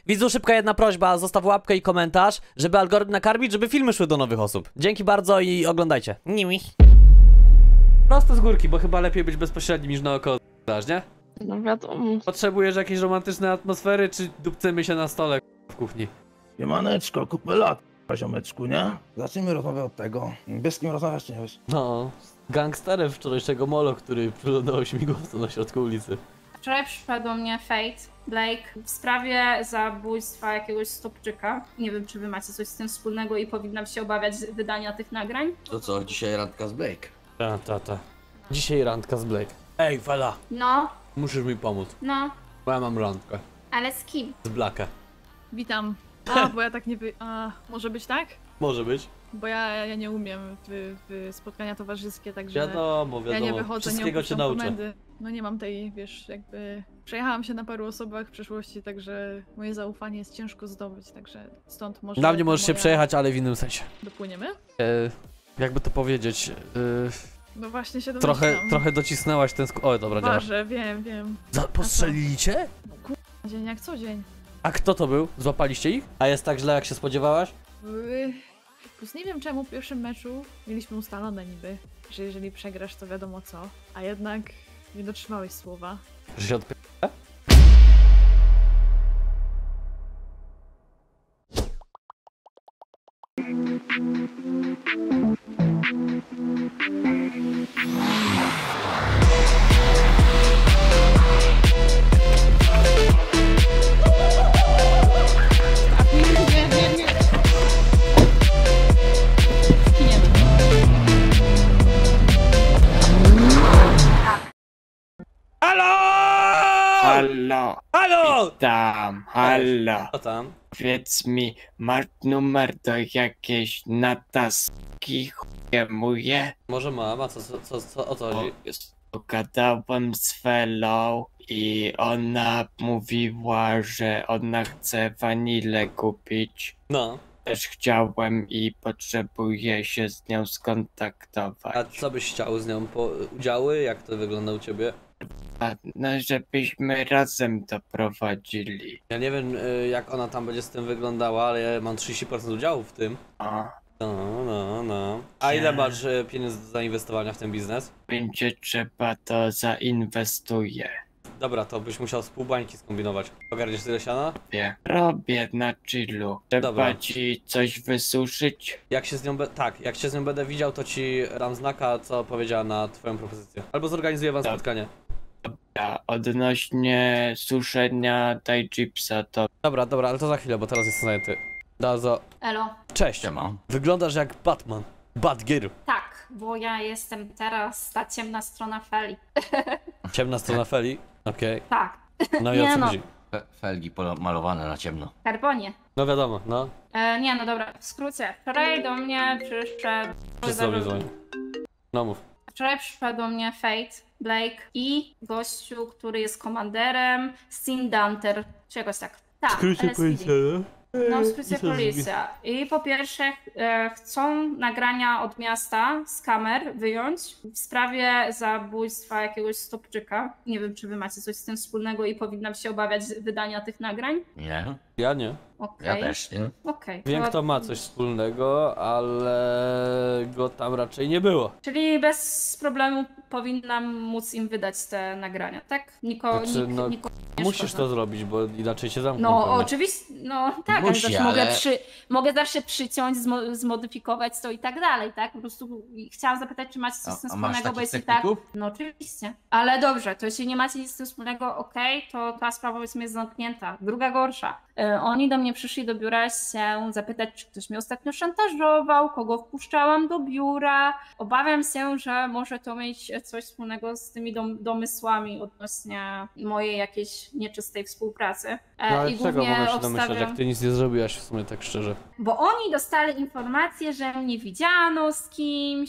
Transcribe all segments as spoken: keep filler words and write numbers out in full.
Widzu, szybka jedna prośba, zostaw łapkę i komentarz, żeby algorytm nakarmić, żeby filmy szły do nowych osób. Dzięki bardzo i oglądajcie. Niwi. Prosto z górki, bo chyba lepiej być bezpośrednim niż naokoło, nie? No wiadomo. Potrzebujesz jakiejś romantycznej atmosfery, czy dupcymy się na stole w kuchni? Siemaneczko, kupę lat, ziomeczku, nie? Zacznijmy rozmowę od tego. Bez kim rozmawiasz, nie wiesz? No, gangsterem wczorajszego molo, który przyglądał śmigłowcu na środku ulicy. Wczoraj przyszła do mnie Fate, Blake, w sprawie zabójstwa jakiegoś stopczyka. Nie wiem, czy wy macie coś z tym wspólnego i powinnam się obawiać wydania tych nagrań. To co, dzisiaj randka z Blake? Ta, ta, ta. Dzisiaj randka z Blake. Ej, fela, No, musisz mi pomóc, no, bo ja mam randkę. ale z kim? Z Blacka. Witam. A, bo ja tak nie wy... A, może być tak? Może być. Bo ja, ja nie umiem w, w spotkania towarzyskie, także Wiadomo, wiadomo. ja nie wychodzę, nie Wszystkiego cię opuszczam nauczę. komendy. No nie mam tej, wiesz, jakby... Przejechałam się na paru osobach w przeszłości, także moje zaufanie jest ciężko zdobyć, także stąd może... Na mnie możesz się moja... przejechać, ale w innym sensie. Dopłyniemy? E, jakby to powiedzieć, e, No właśnie się trochę, domyślam. trochę docisnęłaś ten sk... O, dobra, działa. Ważę, wiem, wiem. Za postrzelili cię? No kur... dzień jak co dzień. A kto to był? Złapaliście ich? A jest tak źle, jak się spodziewałaś? Yy, Plus nie wiem czemu w pierwszym meczu mieliśmy ustalone niby, że jeżeli przegrasz to wiadomo co, a jednak nie dotrzymałeś słowa. Że się odpy... Halo! Halo, Halo! tam, halo. Co tam? Powiedz mi, masz numer do jakiejś nataski chujemuje? Może mam, a co, co, co, co o co chodzi? Pogadałem z Felą i ona mówiła, że ona chce wanilę kupić. No. Też chciałem i potrzebuję się z nią A skontaktować. co byś chciał z nią? Po udziały? Jak to wygląda u ciebie? A, no, żebyśmy razem to prowadzili. Ja nie wiem, y, jak ona tam będzie z tym wyglądała, ale ja mam trzydzieści procent udziału w tym. O, No, no, no. A ile masz y, pieniędzy do zainwestowania w ten biznes? będzie trzeba, to zainwestuję. Dobra, to byś musiał z pół bańki skombinować. Ogarniesz tyle siana? Robię, robię na chillu. Trzeba Dobra. ci coś wysuszyć? Jak się z nią be- tak, jak się z nią będę widział, to ci dam znaka, co powiedziała na twoją propozycję. Albo zorganizuję wam Dobra. spotkanie. A odnośnie suszenia daj chipsa, to Dobra, dobra, ale to za chwilę, bo teraz jestem zajęty. Dazo. Elo. Cześć. Siema. Wyglądasz jak Batman. Batgirl. Tak, bo ja jestem teraz ta ciemna strona Feli. Ciemna strona Feli. Okej. Tak, No i Nie o co no. chodzi? Fe felgi malowane na ciemno. Karbonie. No wiadomo, no. E, nie, no dobra, w skrócie. Wczoraj do mnie przyszedł... Wszyscy mnie dzwonią. No mów. Wczoraj przyszła do mnie Fate, Blake i gościu, który jest komanderem Sindunter, czy jakoś tak. Tak, L S P D. No, w skrócie policja. I po pierwsze e, chcą nagrania od miasta z kamer wyjąć w sprawie zabójstwa jakiegoś stopczyka. Nie wiem, czy wy macie coś z tym wspólnego i powinnam się obawiać wydania tych nagrań. Nie? Ja nie. Okej. Ja też nie. Okej. Wiem, to- kto ma coś wspólnego, ale go tam raczej nie było. Czyli bez problemu powinnam móc im wydać te nagrania, tak? Niko, Znaczy, nik, no, niko nie Musisz szkoda. to zrobić, bo inaczej cię zamkną. No pewnie. oczywiście, no tak, ale Musi, też ale- mogę, przy, mogę zawsze przyciąć, zmo, zmodyfikować to i tak dalej, tak? Po prostu chciałam zapytać, czy macie coś A- z tym a masz wspólnego, bo takich jeśli tak, techników? no oczywiście. Ale dobrze, to jeśli nie macie nic z tym wspólnego, okej, to ta sprawa powiedzmy jest zamknięta. Druga gorsza. E, oni do mnie przyszli do biura się zapytać, czy ktoś mnie ostatnio szantażował, kogo wpuszczałam do biura. Obawiam się, że może to mieć coś wspólnego z tymi dom, domysłami odnośnie mojej jakiejś nieczystej współpracy. E, No ale i czego głównie mogę się domyślać, obstawiam- jak ty nic nie zrobiłaś w sumie tak szczerze? Bo oni dostali informację, że mnie widziano z kimś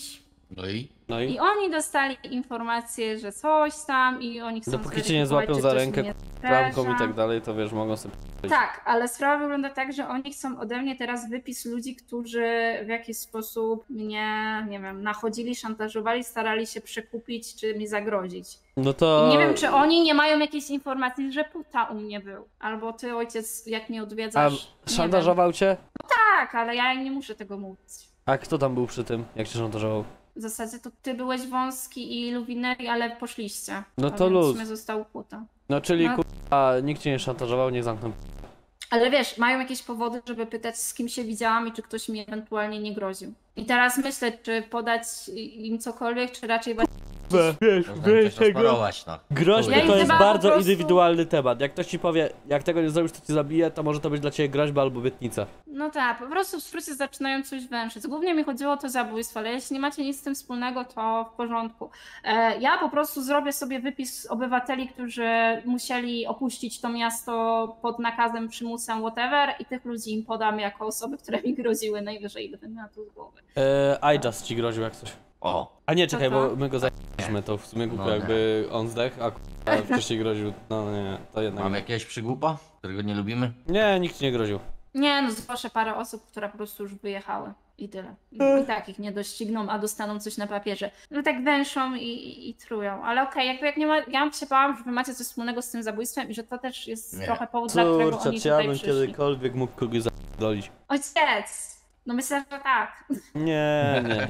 No i? No i? I oni dostali informację, że coś tam i oni chcą Dopóki cię nie zweryfikować, złapią czy za ktoś rękę, mnie klamką i zraża. tak dalej, to wiesz, mogą sobie... Tak, ale sprawa wygląda tak, że oni chcą ode mnie teraz wypis ludzi, którzy w jakiś sposób mnie, nie wiem, nachodzili, szantażowali, starali się przekupić czy mi zagrozić. No to... I nie wiem, czy oni nie mają jakiejś informacji, że puta u mnie był. Albo ty, ojciec, jak mnie A odwiedzasz, nie szantażował cię? wiem. Tak, ale ja nie muszę tego mówić. A kto tam był przy tym, jak cię szantażował? W zasadzie to ty byłeś wąski i Luwineri, ale poszliście. No A to więc luz. mnie został puta. No czyli No. kurwa, nikt cię nie szantażował, nie zamknął. Ale wiesz, mają jakieś powody, żeby pytać, z kim się widziałam i czy ktoś mi ewentualnie nie groził. I teraz myślę, czy podać im cokolwiek, czy raczej właśnie... Wiesz, Można im coś rozparować, no. Groźby Ja im to jest chyba bardzo po prostu- indywidualny temat. Jak ktoś ci powie, jak tego nie zrobisz, to cię zabije, to może to być dla ciebie groźba albo obietnica. No tak, po prostu w skrócie zaczynają coś węszyć. Głównie mi chodziło o to zabójstwo, ale jeśli nie macie nic z tym wspólnego, to w porządku. E, ja po prostu zrobię sobie wypis obywateli, którzy musieli opuścić to miasto pod nakazem, przymusem, whatever, i tych ludzi im podam jako osoby, które mi groziły, najwyżej będę miała to z głowy. Eee, iJust ci groził jak coś. O, A nie, czekaj, to? bo my go zajęliśmy, to w sumie głupio No nie. jakby on zdechł, a k***a wcześniej groził. No nie, to jednak... mamy jakiegoś przygłupa, którego nie lubimy? Nie, nikt ci nie groził. Nie, no zgłoszę parę osób, które po prostu już wyjechały. I tyle. I, i tak ich nie dościgną, a dostaną coś na papierze. No tak węszą i, i, i trują. Ale okej, jakby jak nie ma. Ja się bałam, że wy macie coś wspólnego z tym zabójstwem i że to też jest Nie. trochę powód, dla którego Kurczę, oni czy ja tutaj bym przyszli. kiedykolwiek mógł kogoś zadolić? Ojciec! No myślę, że tak. Nie, nie.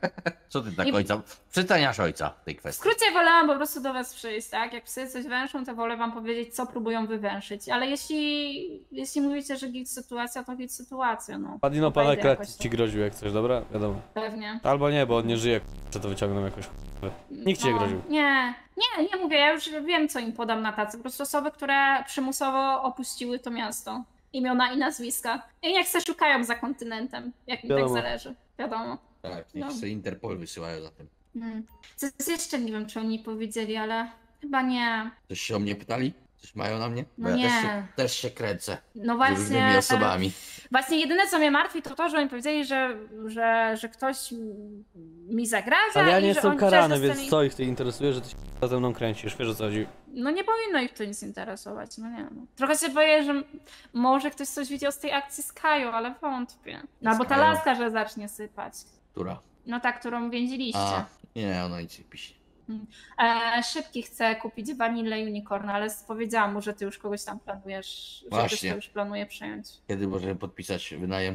Co ty tak Nie- ojca, przyceniasz ojca w tej W kwestii? skrócie wolałam po prostu do was przyjść, tak? Jak psy coś węszą, to wolę wam powiedzieć, co próbują wywęszyć. Ale jeśli, jeśli mówicie, że git sytuacja, to git sytuacja, no. Padino Wejdę Paneklet jakoś ci to. groził jak coś, dobra? Wiadomo. Pewnie. Albo nie, bo on nie żyje, czy to wyciągną jakoś. Nikt ci nie No, groził. Nie, nie, nie mówię, ja już wiem, co im podam na tacy. Po prostu osoby, które przymusowo opuściły to miasto. Imiona i nazwiska. I niech se szukają za kontynentem, jak mi Wiadomo. tak zależy. Wiadomo. Tak, niech No. sobie Interpol wysyłają za tym. Hmm. Coś jeszcze nie wiem, czy oni powiedzieli, ale chyba nie. Coś się o mnie pytali? Coś mają na mnie? Bo No ja nie. też się, też się kręcę No z właśnie. różnymi osobami. Właśnie jedyne, co mnie martwi, to to, że oni powiedzieli, że, że, że ktoś mi zagraża. Ale ja i nie że jestem oni karany, też więc dostali... co ich ty interesuje, że ty się ze mną kręcisz? Wiesz o co chodzi? No nie powinno ich to nic interesować, no nie no. Trochę się boję, że może ktoś coś widział z tej akcji z Kają, ale wątpię. No albo ta Kają? laska, że zacznie sypać. Która? No ta, którą więziliście. A, nie, ona nic nie pisze. E, szybki chce kupić Vanilla Unicorn, ale powiedziałam mu, że ty już kogoś tam planujesz, że ktoś Właśnie. to już planuje przejąć. Kiedy możemy podpisać wynajem?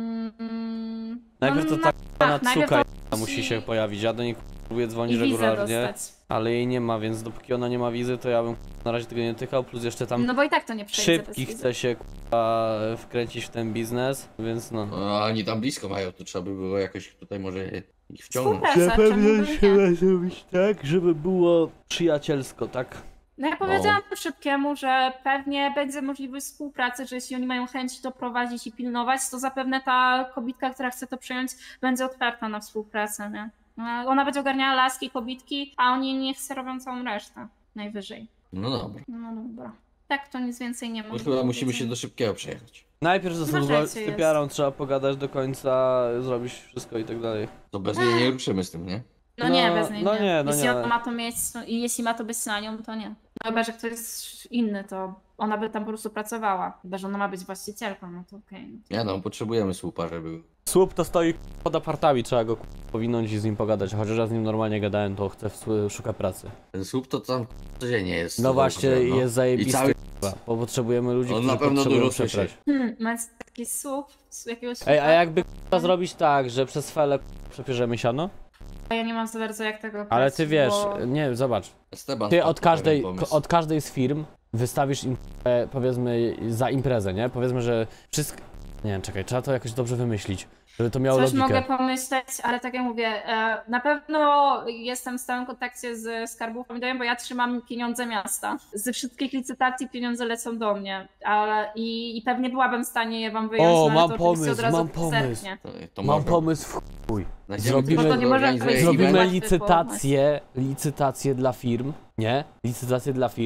Mm, Najpierw to no, ta k***a tak, najpierw Natsuka to musi się pojawić. Ja do niej próbuję i dzwonić wizę regularnie, dostać. ale jej nie ma, więc dopóki ona nie ma wizy, to ja bym na razie tego nie tykał, plus jeszcze tam No bo i tak to nie przejdzie bez szybki wizy. chce się k***a wkręcić w ten biznes, więc no. No, oni tam blisko mają, to trzeba by było jakoś tutaj może ich wciągnąć. Współpraca, czemu by nie? zrobić tak, żeby było przyjacielsko, tak? No ja powiedziałam Szybkiemu, że pewnie będzie możliwość współpracy, że jeśli oni mają chęć to prowadzić i pilnować, to zapewne ta kobitka, która chce to przejąć, będzie otwarta na współpracę, nie? Ona będzie ogarniała laski, kobitki, a oni niech se robią całą resztę. Najwyżej. No dobra. No dobra. Tak, to nic więcej nie To może. chyba musimy się do Szybkiego przejechać. Najpierw ze Uważajcie, z typiarą trzeba pogadać do końca, zrobić wszystko i tak dalej. To bez niej nie ruszymy z tym, nie? No nie, No, bez niej no nie. nie, no jeśli nie. ona ma to mieć, to, i jeśli ma to być na nią, to nie. No chyba, że ktoś jest inny, to ona by tam po prostu pracowała. Chyba, że ona ma być właścicielką, no to okej. no to- Nie no, potrzebujemy słupa, żeby... Słup to stoi pod apartami, trzeba go powinąć i z nim pogadać, chociaż ja z nim normalnie gadałem, to chcę w- szuka pracy. Ten słup to tam codziennie jest. No właśnie, no. jest I zajebisty, cały... k***a, bo potrzebujemy ludzi, On którzy na pewno potrzebują dużo słyszy. przeprać. Hmm, macie taki słup z jakiegoś Ej, a słupa? jakby k***a zrobić tak, że przez felę k***a przepierzemy siano? Ja nie mam za bardzo jak tego Ale określić, ty wiesz, bo... nie, zobacz, Esteban ty wpadł od na pewien każdej, pomysł. od każdej z firm wystawisz im, e, powiedzmy, za imprezę, nie? Powiedzmy, że wszystko... Nie wiem, czekaj, trzeba to jakoś dobrze wymyślić, żeby to miało Coś logikę. mogę pomyśleć, ale tak jak mówię, e, na pewno jestem w stałym kontakcie z skarbówką, bo ja trzymam pieniądze miasta. Ze wszystkich licytacji pieniądze lecą do mnie, ale i, i pewnie byłabym w stanie je wam wyjąć, O, no, ale mam to oczywiście pomysł, od razu mam pomysł. zerknie. To, to Mam może. pomysł w chuj. Znajdziemy Zrobimy- kogoś, No to kto nie może organizuje być- event. Zrobimy Łatwy licytację, licytację dla firm, nie? Licytację dla firm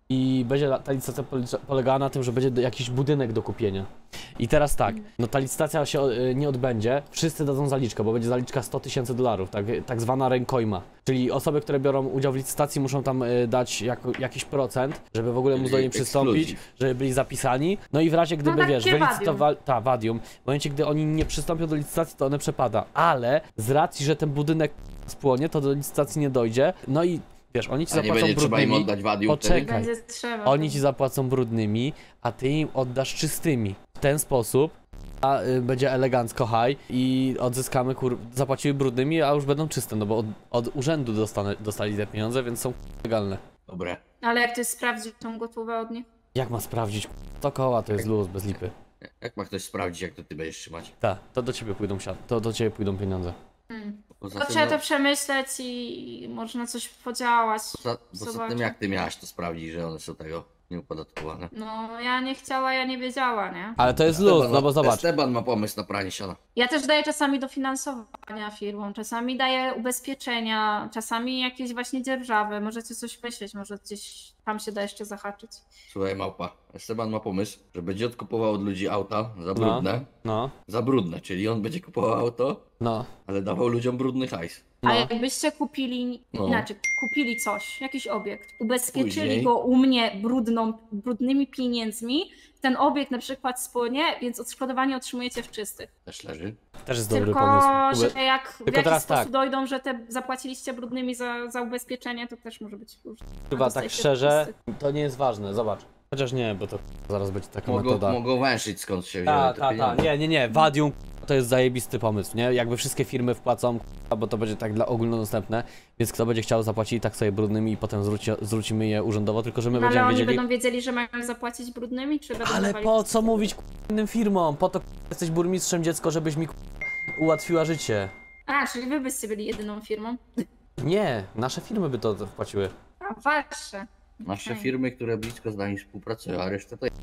i będzie ta licytacja pole- polegała na tym, że będzie jakiś budynek do kupienia. I teraz tak, no ta licytacja się y, nie odbędzie, wszyscy dadzą zaliczkę, bo będzie zaliczka sto tysięcy dolarów, tak, tak zwana rękojma. Czyli osoby, które biorą udział w licytacji muszą tam y, dać jako, jakiś procent, żeby w ogóle móc do niej przystąpić, Ekskluzyw. żeby byli zapisani. No i w razie gdyby, No wiesz, takie wylicytowali, ta, wadium, w momencie gdy oni nie przystąpią do licytacji, to one przepada, ale z racji, że ten budynek spłonie, to do licytacji nie dojdzie, no i wiesz, oni ci A nie zapłacą będzie trzeba im brudnymi, oddać wadium Poczekaj. wtedy? Będzie trzeba. oni ci zapłacą brudnymi, a ty im oddasz czystymi. W ten sposób a, y, będzie elegancko high i odzyskamy, kur... zapłacili brudnymi, a już będą czyste, no bo od, od urzędu dostane, dostali te pieniądze, więc są legalne. Dobre. Ale jak ty sprawdzisz tą gotówę od nich? Jak ma sprawdzić? To koła to jest luz, bez lipy. Jak ma ktoś sprawdzić, jak to ty będziesz trzymać? Tak, to do ciebie pójdą siad... to do ciebie pójdą pieniądze. Hmm. Poza To tym, trzeba no, to przemyśleć i można coś podziałać. poza, poza Zobaczę. tym jak ty miałaś to sprawdzić, że one są tego nieupodatkowane? No, ja nie chciała, ja nie wiedziała, nie? Ale to jest luz, Esteban no ma- bo zobacz. Esteban ma pomysł na pranie siana. Ja też daję czasami dofinansowania firmom, czasami daję ubezpieczenia, czasami jakieś właśnie dzierżawy. Możecie coś myśleć, może gdzieś tam się da jeszcze zahaczyć. Słuchaj, małpa. Esteban ma pomysł, że będzie odkupował od ludzi auta za brudne. No, Za brudne, czyli on będzie kupował auto, no, ale dawał ludziom brudny hajs. A no. jakbyście kupili, No. inaczej, kupili coś, jakiś obiekt, ubezpieczyli Później. go u mnie brudną, brudnymi pieniędzmi, ten obiekt na przykład spłonie, więc odszkodowanie otrzymujecie w czystych. Też leży. Też jest dobry Tylko, pomysł. że jak w Tylko jakiś teraz sposób tak. dojdą, że te zapłaciliście brudnymi za, za ubezpieczenie, to też może być już. Chyba tak dostajecie szczerze, czystych. to nie jest ważne, zobacz. Chociaż nie, bo to zaraz będzie taka Mogą, metoda. mogą węszyć skąd się wzięły Ta, te ta, ta, pieniądze. nie, nie, nie, Wadium to jest zajebisty pomysł, nie? Jakby wszystkie firmy wpłacą, bo to będzie tak dla ogólnodostępne, więc kto będzie chciał zapłacić tak sobie brudnymi i potem zwróci, zwrócimy je urzędowo, tylko że my No, ale będziemy oni wiedzieli... będą wiedzieli, że mają zapłacić brudnymi, czy będą Ale dawali po czystych? co mówić innym firmom? Po to jesteś burmistrzem, dziecko, żebyś mi ułatwiła życie. A, czyli wy byście byli jedyną firmą? Nie, nasze firmy by to wpłaciły. A, wasze. Nasze Okej. firmy, które blisko z nami współpracują, a resztę to...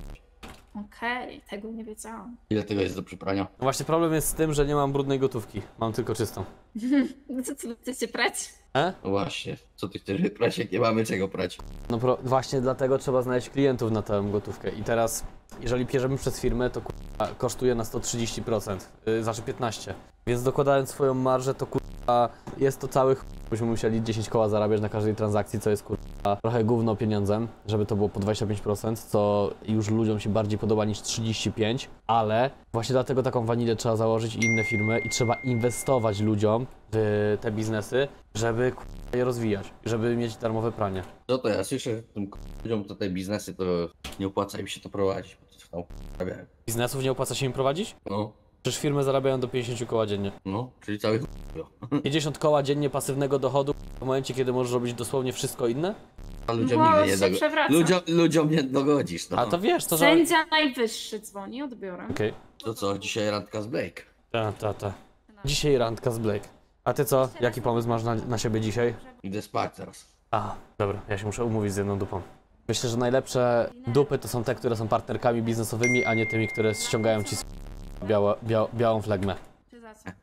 Okej, tego nie wiedziałam. Ile tego jest do przyprania? No właśnie problem jest z tym, że nie mam brudnej gotówki, mam tylko czystą. No co, co chcecie prać? E? No właśnie, co ty chcesz prać, jak nie mamy czego prać? No pro, właśnie dlatego trzeba znaleźć klientów na tę gotówkę i teraz, jeżeli bierzemy przez firmę, to kurwa, kosztuje nas to trzydzieści procent, yy, znaczy piętnaście procent. Więc dokładając swoją marżę, to kurwa, jest to cały ch... byśmy musieli dziesięć koła zarabiać na każdej transakcji, co jest kurwa trochę gówno pieniądzem, żeby to było po dwadzieścia pięć procent, co już ludziom się bardziej podoba niż trzydzieści pięć procent, ale właśnie dlatego taką wanilę trzeba założyć i inne firmy i trzeba inwestować ludziom w te biznesy, żeby kurwa, je rozwijać, żeby mieć darmowe pranie. No to ja słyszę, że tym ludziom to te biznesy to nie opłaca im się to prowadzić, bo to coś tam robią. Biznesów nie opłaca się im prowadzić? No, Przecież firmy zarabiają do pięćdziesiąt koła dziennie. no, czyli cały pięćdziesiąt koła dziennie pasywnego dochodu w momencie, kiedy możesz robić dosłownie wszystko inne? A ludziom Bo nigdy nie się dogo... przewraca. ludziom, ludziom nie dogodzisz, no. A to wiesz, to że... Sędzia najwyższy dzwoni, odbiorę. Okej. To co, dzisiaj randka z Blake? Ta, ta, ta. Dzisiaj randka z Blake. A ty co? Jaki pomysł masz na, na siebie dzisiaj? Idę spać teraz. A, dobra, ja się muszę umówić z jedną dupą. Myślę, że najlepsze dupy to są te, które są partnerkami biznesowymi, a nie tymi, które ściągają ci z białe, bia, białą flegmę. Czy za co?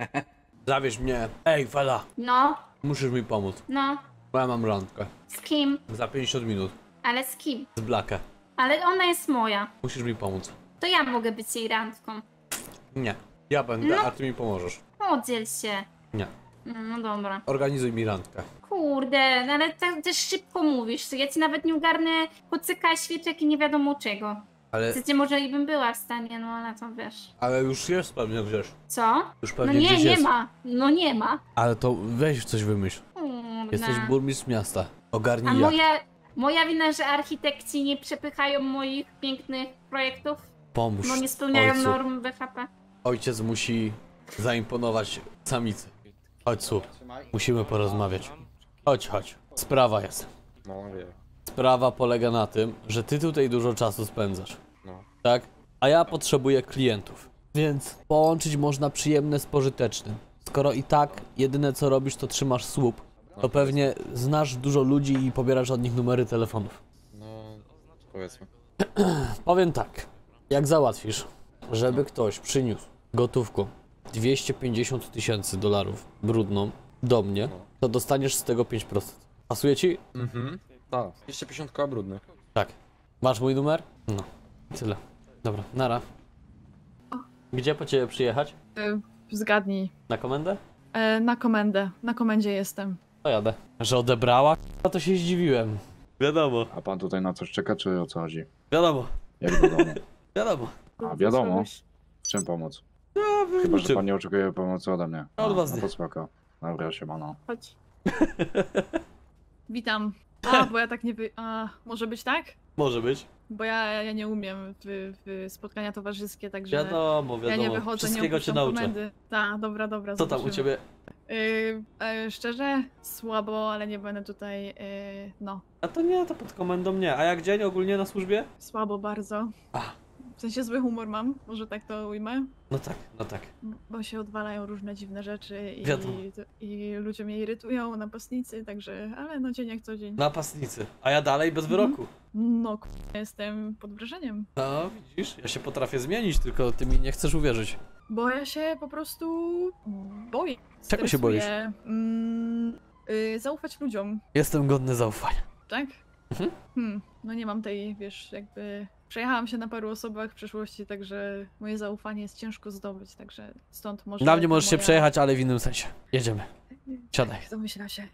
Zawieź mnie. Ej, fela, No, musisz mi pomóc. no, Bo ja mam randkę. z kim? Za pięćdziesiąt minut. Ale z kim? Z Blacka. Ale ona jest moja. Musisz mi pomóc. To ja mogę być jej randką. Nie. Ja będę, No. a ty mi pomożesz. Podziel się. Nie. No dobra. Organizuj mi randkę. Kurde, no ale tak też szybko mówisz. Ja ci nawet nie ogarnę kocyka, świeczek i nie wiadomo czego. Ale, Chcecie, może i bym była w stanie, no ale to wiesz. ale już jest pewnie gdzieś. Co? Już No pewnie nie, gdzieś nie jest. ma. No nie ma. Ale to weź coś wymyśl. Kurde. Jesteś burmistrz miasta. A Ogarnij jak. moja, moja wina, że architekci nie przepychają moich pięknych projektów? Pomóż No nie spełniają ojcu. norm B H P. Ojciec musi zaimponować samicy. Chodź su, musimy porozmawiać. Chodź, chodź. Sprawa jest. No wie. Sprawa polega na tym, że ty tutaj dużo czasu spędzasz. No. Tak? A ja potrzebuję klientów. Więc połączyć można przyjemne z pożytecznym. Skoro i tak jedyne co robisz to trzymasz słup, to pewnie znasz dużo ludzi i pobierasz od nich numery telefonów. No powiedzmy. Powiem tak, jak załatwisz, żeby ktoś przyniósł gotówką dwieście pięćdziesiąt tysięcy dolarów brudną do mnie, to dostaniesz z tego pięć procent. Pasuje ci? Mhm. Tak, dwieście pięćdziesiąt koła brudny. Tak. Masz mój numer? No. Tyle. Dobra, nara. Gdzie po ciebie przyjechać? Y, zgadnij. Na komendę? E, na komendę. Na komendzie jestem. To jadę. Że odebrała? No to się zdziwiłem. Wiadomo. A pan tutaj na coś czeka, czy o co chodzi? Wiadomo. Jak do domu? Wiadomo. A wiadomo. W czym pomóc? No, Chyba, że czym? pan nie oczekuje pomocy ode mnie. Od A, was no nie. to spoko. Dobra, siemano. Chodź. Witam. A, bo ja tak nie wy... A, może być tak? Może być. Bo ja, ja nie umiem w, w spotkania towarzyskie, także Wiadomo, ja wiadomo. nie wychodzę, nie Wszystkiego cię opuszczam nauczę. komendy. Tak, dobra, dobra. Co tam u zobaczymy. ciebie? Yy, e, szczerze, słabo, ale nie będę tutaj, yy, no, A to nie, to pod komendą nie. A jak dzień ogólnie na służbie? słabo bardzo. A. W sensie zły humor mam, może tak to ujmę, No tak, no tak. bo się odwalają różne dziwne rzeczy i, Wiadomo. i ludzie mnie irytują, napastnicy, także, ale no dzień jak co dzień. Napastnicy. A ja dalej bez Mhm. wyroku. No, k- jestem pod wrażeniem, No, widzisz? Ja się potrafię zmienić, tylko ty mi nie chcesz uwierzyć. bo ja się po prostu boję. Czego się boisz? stresuję. Mm, yy, zaufać ludziom. Jestem godny zaufania. Tak? Mhm. Hmm, no nie mam tej, wiesz, jakby... Przejechałam się na paru osobach w przeszłości, także moje zaufanie jest ciężko zdobyć, także stąd może... Na mnie ta możesz się moja... przejechać, ale w innym sensie. Jedziemy. Siadaj. Tak, domyśla się.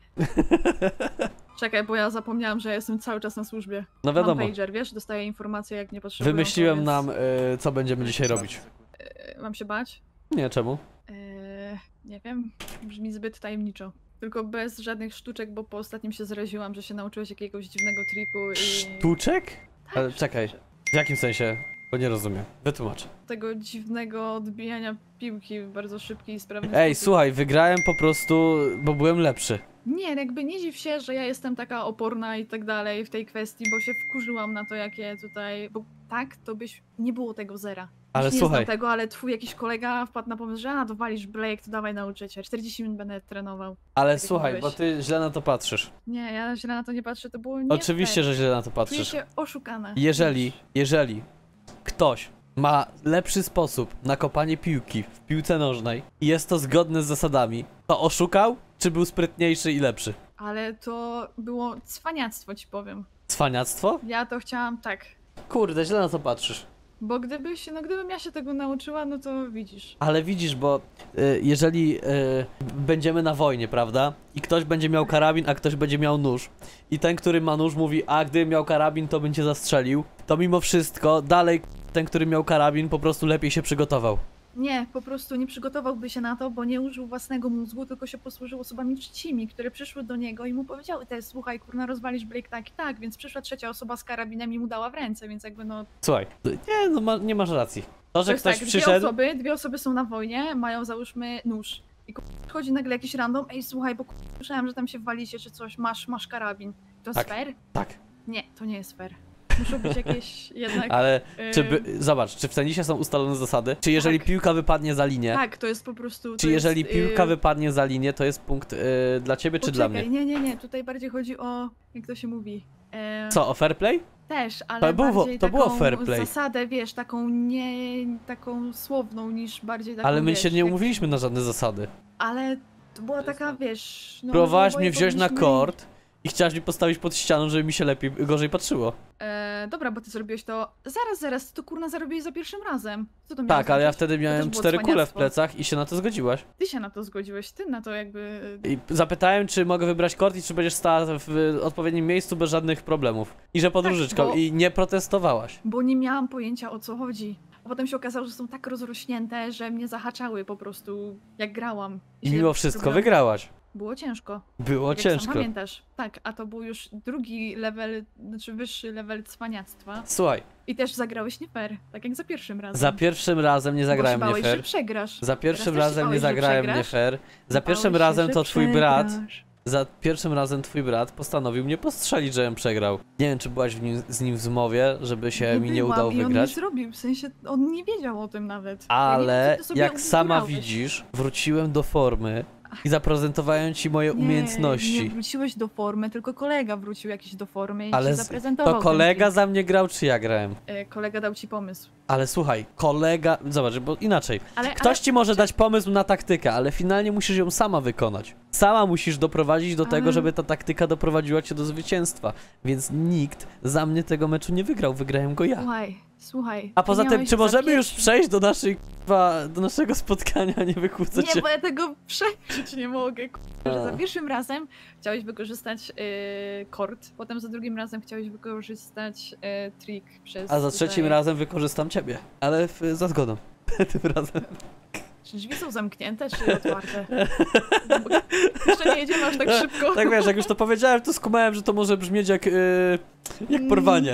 Czekaj, bo ja zapomniałam, że ja jestem cały czas na służbie. No Mam wiadomo. pager, wiesz, dostaję informacje jak nie potrzebują. Wymyśliłem to, nam, więc... y, co będziemy dzisiaj robić. y, Mam się bać? Nie, czemu? Yy, nie wiem, brzmi zbyt tajemniczo. Tylko bez żadnych sztuczek, bo po ostatnim się zraziłam, że się nauczyłeś jakiegoś dziwnego triku i... Sztuczek? Tak, Ale czekaj. W jakim sensie? Bo nie rozumiem. Wytłumacz. Tego dziwnego odbijania piłki w bardzo szybki i sprawny Ej, sposób. słuchaj, wygrałem po prostu, bo byłem lepszy. Nie, jakby nie dziw się, że ja jestem taka oporna i tak dalej w tej kwestii, bo się wkurzyłam na to, jakie tutaj... Bo tak, to byś... Nie było tego zera. Ale Już nie słuchaj. znam tego, ale twój jakiś kolega wpadł na pomysł, że a, to walisz Blake, to dawaj nauczyć cię. czterdzieści minut będę trenował. Ale jak słuchaj, mówiłeś. bo ty źle na to patrzysz. Nie, ja źle na to nie patrzę, to było nie Oczywiście, fair. że źle na to Czuję patrzysz. się oszukana. Jeżeli, jeżeli ktoś ma lepszy sposób na kopanie piłki w piłce nożnej i jest to zgodne z zasadami, to oszukał, czy był sprytniejszy i lepszy? Ale to było cwaniactwo, ci powiem. Cwaniactwo? Ja to chciałam tak. Kurde, źle na to patrzysz. Bo gdybyś, no gdybym ja się tego nauczyła, no to widzisz. Ale widzisz, bo y, jeżeli y, będziemy na wojnie, prawda? I ktoś będzie miał karabin, a ktoś będzie miał nóż. I ten, który ma nóż, mówi, a gdybym miał karabin, to bym cię zastrzelił. To mimo wszystko, dalej ten, który miał karabin, po prostu lepiej się przygotował. Nie, po prostu nie przygotowałby się na to, bo nie użył własnego mózgu, tylko się posłużył osobami trzecimi, które przyszły do niego i mu powiedziały te, słuchaj, kurna, rozwalisz Blake tak i tak, więc przyszła trzecia osoba z karabinem i mu dała w ręce, więc jakby no... Słuchaj, nie, no ma, nie masz racji. To, że To jest ktoś tak, przyszedł... dwie osoby, dwie osoby są na wojnie, mają załóżmy nóż. I chodzi nagle jakiś random, ej słuchaj, bo słyszałem, że tam się walicie czy coś, masz, masz karabin. To jest Tak. fair? Tak. Nie, to nie jest fair. Muszą być jakieś jednak... Ale czy y, by, zobacz, czy w tenisie są ustalone zasady? Czy jeżeli Tak. piłka wypadnie za linię? Tak, to jest po prostu... Czy to jeżeli jest, piłka y, wypadnie za linię, to jest punkt y, dla ciebie czy dla poczekaj, mnie? Nie, nie, nie, tutaj bardziej chodzi o... jak to się mówi? E, Co, o fair play? Też, ale To było- bardziej to było taką fair play. zasadę, wiesz, taką nie... taką słowną niż bardziej taką, Ale my wiesz, się nie jak- umówiliśmy na żadne zasady. Ale to była taka, wiesz... No, Próbowałaś że mnie oboje wziąć na powinniśmy- kort i chciałaś mi postawić pod ścianą, żeby mi się lepiej, gorzej patrzyło. E, dobra, bo ty zrobiłeś to... Zaraz, zaraz, ty to kurna zarobiłeś za pierwszym razem. Co to miało Tak, ale ja znaczyć? wtedy To miałem też było cztery kule w cwaniactwo. plecach i się na to zgodziłaś. Ty się na to zgodziłeś, ty na to jakby... I zapytałem, czy mogę wybrać kort i czy będziesz stała w odpowiednim miejscu bez żadnych problemów. I że podróżyczką. bo- I nie protestowałaś. Bo nie miałam pojęcia o co chodzi. A potem się okazało, że są tak rozrośnięte, że mnie zahaczały po prostu jak grałam. I się mimo wszystko zrobiłam- wygrałaś. Było ciężko. Było Jak sam ciężko. pamiętasz. Tak, a to był już drugi level, znaczy wyższy level cwaniactwa. Słuchaj, I też zagrałeś nie fair, tak jak za pierwszym razem. za pierwszym razem nie zagrałem Bo się nie bałeś, że fair. przegrasz. Za pierwszym Teraz też się razem nie bałeś, że zagrałem nie przegrasz? fair. Za Bałeś pierwszym się, razem że to twój brat. przegrasz. Za pierwszym razem twój brat postanowił mnie postrzelić, żebym przegrał. Nie wiem, czy byłaś w nim, z nim w zmowie, żeby się mi nie byłam udało i on wygrać. nie zrobił, w sensie on nie wiedział o tym nawet. Ja nie Ale wiem, co ty sobie jak sama ubzdurałeś. widzisz, wróciłem do formy, i zaprezentowałem ci moje Nie, umiejętności. nie wróciłeś do formy, tylko kolega wrócił jakiś do formy i Ale ci z- zaprezentował to ten kolega trik. za mnie grał, czy ja grałem? E, Kolega dał ci pomysł. Ale słuchaj, kolega... Zobacz, bo inaczej. Ale, Ktoś ale, ci może dać pomysł na taktykę, ale finalnie musisz ją sama wykonać. Sama musisz doprowadzić do tego, Ale- żeby ta taktyka doprowadziła cię do zwycięstwa. Więc nikt za mnie tego meczu nie wygrał, wygrałem go ja. Słuchaj, słuchaj. A ty poza tym, miałeś czy możemy za już pierwszym- przejść do naszej k***wa, do naszego spotkania, a nie wykłócać się? Nie, bo ja tego przeżyć nie mogę. k***a, że A. Za pierwszym razem chciałeś wykorzystać yy, kord, potem za drugim razem chciałeś wykorzystać yy, trik przez... A za trzecim tutaj- razem wykorzystam ciebie, ale w, za zgodą. Tym razem. Czy drzwi są zamknięte, czy otwarte? No, bo jeszcze nie jedziemy aż tak szybko. Tak wiesz, jak już to powiedziałem, to skumałem, że to może brzmieć jak, yy, jak porwanie.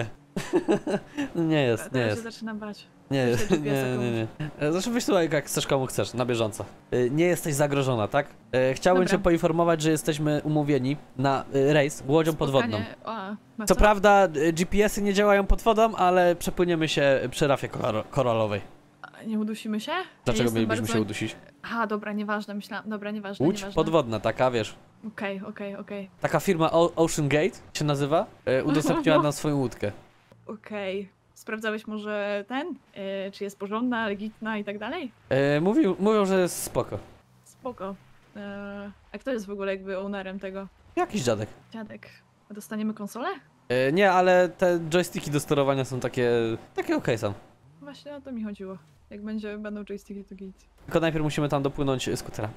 Nie jest, nie Teraz się jest. zaczynam bać. Nie, nie, Myślę, że nie, piesek nie, nie. E, Zresztą weź tutaj jak chcesz, komu chcesz, na bieżąco. E, Nie jesteś zagrożona, tak? E, Chciałbym Dobra. cię poinformować, że jesteśmy umówieni na e, rejs łodzią podwodną. Spotkanie- A, na Co prawda e, G P S y nie działają pod wodą, ale przepłyniemy się przy rafie kor- koralowej. A, Nie udusimy się? Ja Dlaczego jestem mielibyśmy bardzo... się udusić? Aha, dobra, nieważne, myślałam. Dobra, nieważne, Łódź nieważne. podwodna, taka wiesz. Okej, okej, okej. Taka firma o Ocean Gate się nazywa, e, udostępniła nam swoją łódkę. Okej. Sprawdzałeś może ten? E, czy jest porządna, legitna i tak dalej? E, mówił, mówią, że jest spoko. Spoko. E, a kto jest w ogóle jakby ownerem tego? Jakiś dziadek. Dziadek. A dostaniemy konsolę? E, nie, ale te joysticki do sterowania są takie, takie okej są. Właśnie o to mi chodziło. Jak będzie, będą joysticki to git. Tylko najpierw musimy tam dopłynąć skuterami.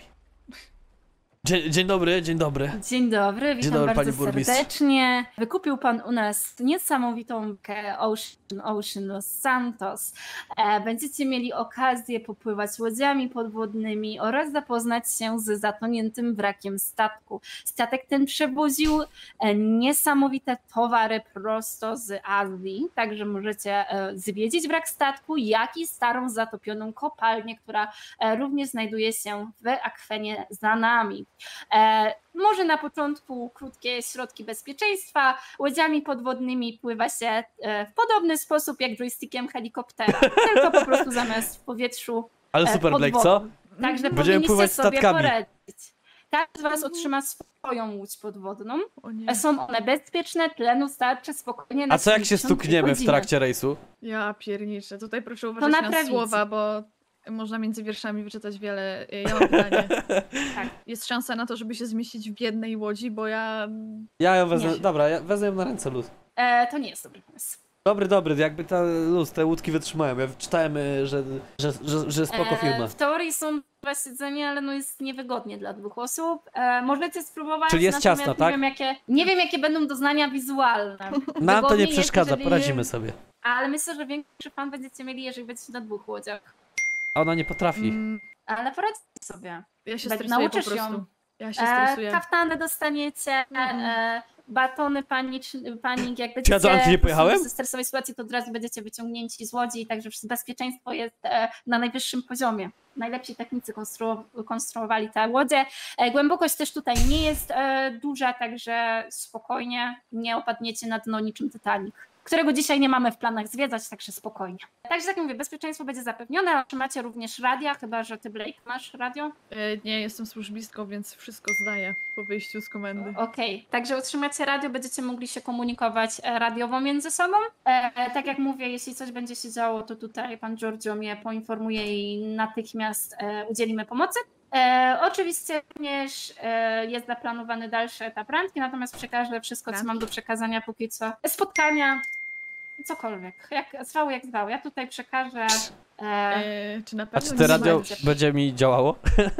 Dzień, dzień dobry, dzień dobry. Dzień dobry, witam dobry, bardzo panie burmistrz. serdecznie. Wykupił pan u nas niesamowitą łódkę Ocean, Ocean Los Santos. E, będziecie mieli okazję popływać łodziami podwodnymi oraz zapoznać się z zatoniętym wrakiem statku. Statek ten przewoził e, niesamowite towary prosto z Azji, także możecie e, zwiedzić wrak statku, jak i starą zatopioną kopalnię, która e, również znajduje się w akwenie za nami. E, może na początku krótkie środki bezpieczeństwa. Łodziami podwodnymi pływa się e, w podobny sposób jak joystickiem helikoptera, tylko po prostu zamiast w powietrzu Ale e, super, pod Blake, wodą. co? Także Będziemy powinniście pływać sobie statkami. poradzić. Każdy z was otrzyma swoją łódź podwodną. O nie. E, Są one bezpieczne, tlenu starczy spokojnie na A co jak się dziewięćdziesiąt dwie stukniemy w godziny. trakcie rejsu? Ja pierniczę. Tutaj proszę uważać na naprawicie. słowa, bo można między wierszami wyczytać wiele. Ja mam pytanie. Tak. Jest szansa na to, żeby się zmieścić w jednej łodzi, bo ja... Ja ją wezmę, Nie. dobra, ja wezmę ją na ręce luz. E, to nie jest dobry pomysł. Dobry, dobry, jakby ta luz, te łódki wytrzymają. Ja czytałem, y, że, że, że, że spoko firma. E, w teorii są dwa siedzenia, ale no jest niewygodnie dla dwóch osób. E, możecie spróbować. Czyli jest natomiast ciasno, nie tak? Wiem, jakie, nie wiem, jakie będą doznania wizualne. Nam to Wygodniej nie jest, przeszkadza, jeżeli- poradzimy sobie. Ale myślę, że większy fan będziecie mieli, jeżeli będziecie na dwóch łodziach. A ona nie potrafi. Mm, Ale poradzicie sobie. ja się Be- stresuję po nauczysz prostu. ją. Ja się E, stresuję. kaftanę dostaniecie, Mhm. e, batony panicz, panik, jak Czy będziecie ja do Anki nie po prostu pojechałem? w stresowej sytuacji, to od razu będziecie wyciągnięci z łodzi, także bezpieczeństwo jest e, na najwyższym poziomie. Najlepsi technicy konstru- konstruowali te łodzie. E, głębokość też tutaj nie jest e, duża, także spokojnie nie opadniecie na dno niczym Titanic, którego dzisiaj nie mamy w planach zwiedzać, także spokojnie. Także jak mówię, bezpieczeństwo będzie zapewnione, macie również radia, chyba że ty, Blake, masz radio? E, nie, jestem służbistką, więc wszystko zdaję po wyjściu z komendy. Okej, także otrzymacie radio, będziecie mogli się komunikować e, radiowo między sobą. E, e, tak jak mówię, jeśli coś będzie się działo, to tutaj pan Giorgio mnie poinformuje i natychmiast e, udzielimy pomocy. E, oczywiście również e, jest zaplanowany dalszy etap randki, natomiast przekażę wszystko, co mam do przekazania póki co. Spotkania, cokolwiek, jak zwał, jak zwał. Ja tutaj przekażę, e, E, czy na A pewno czy nie te radio macie- będzie mi działało?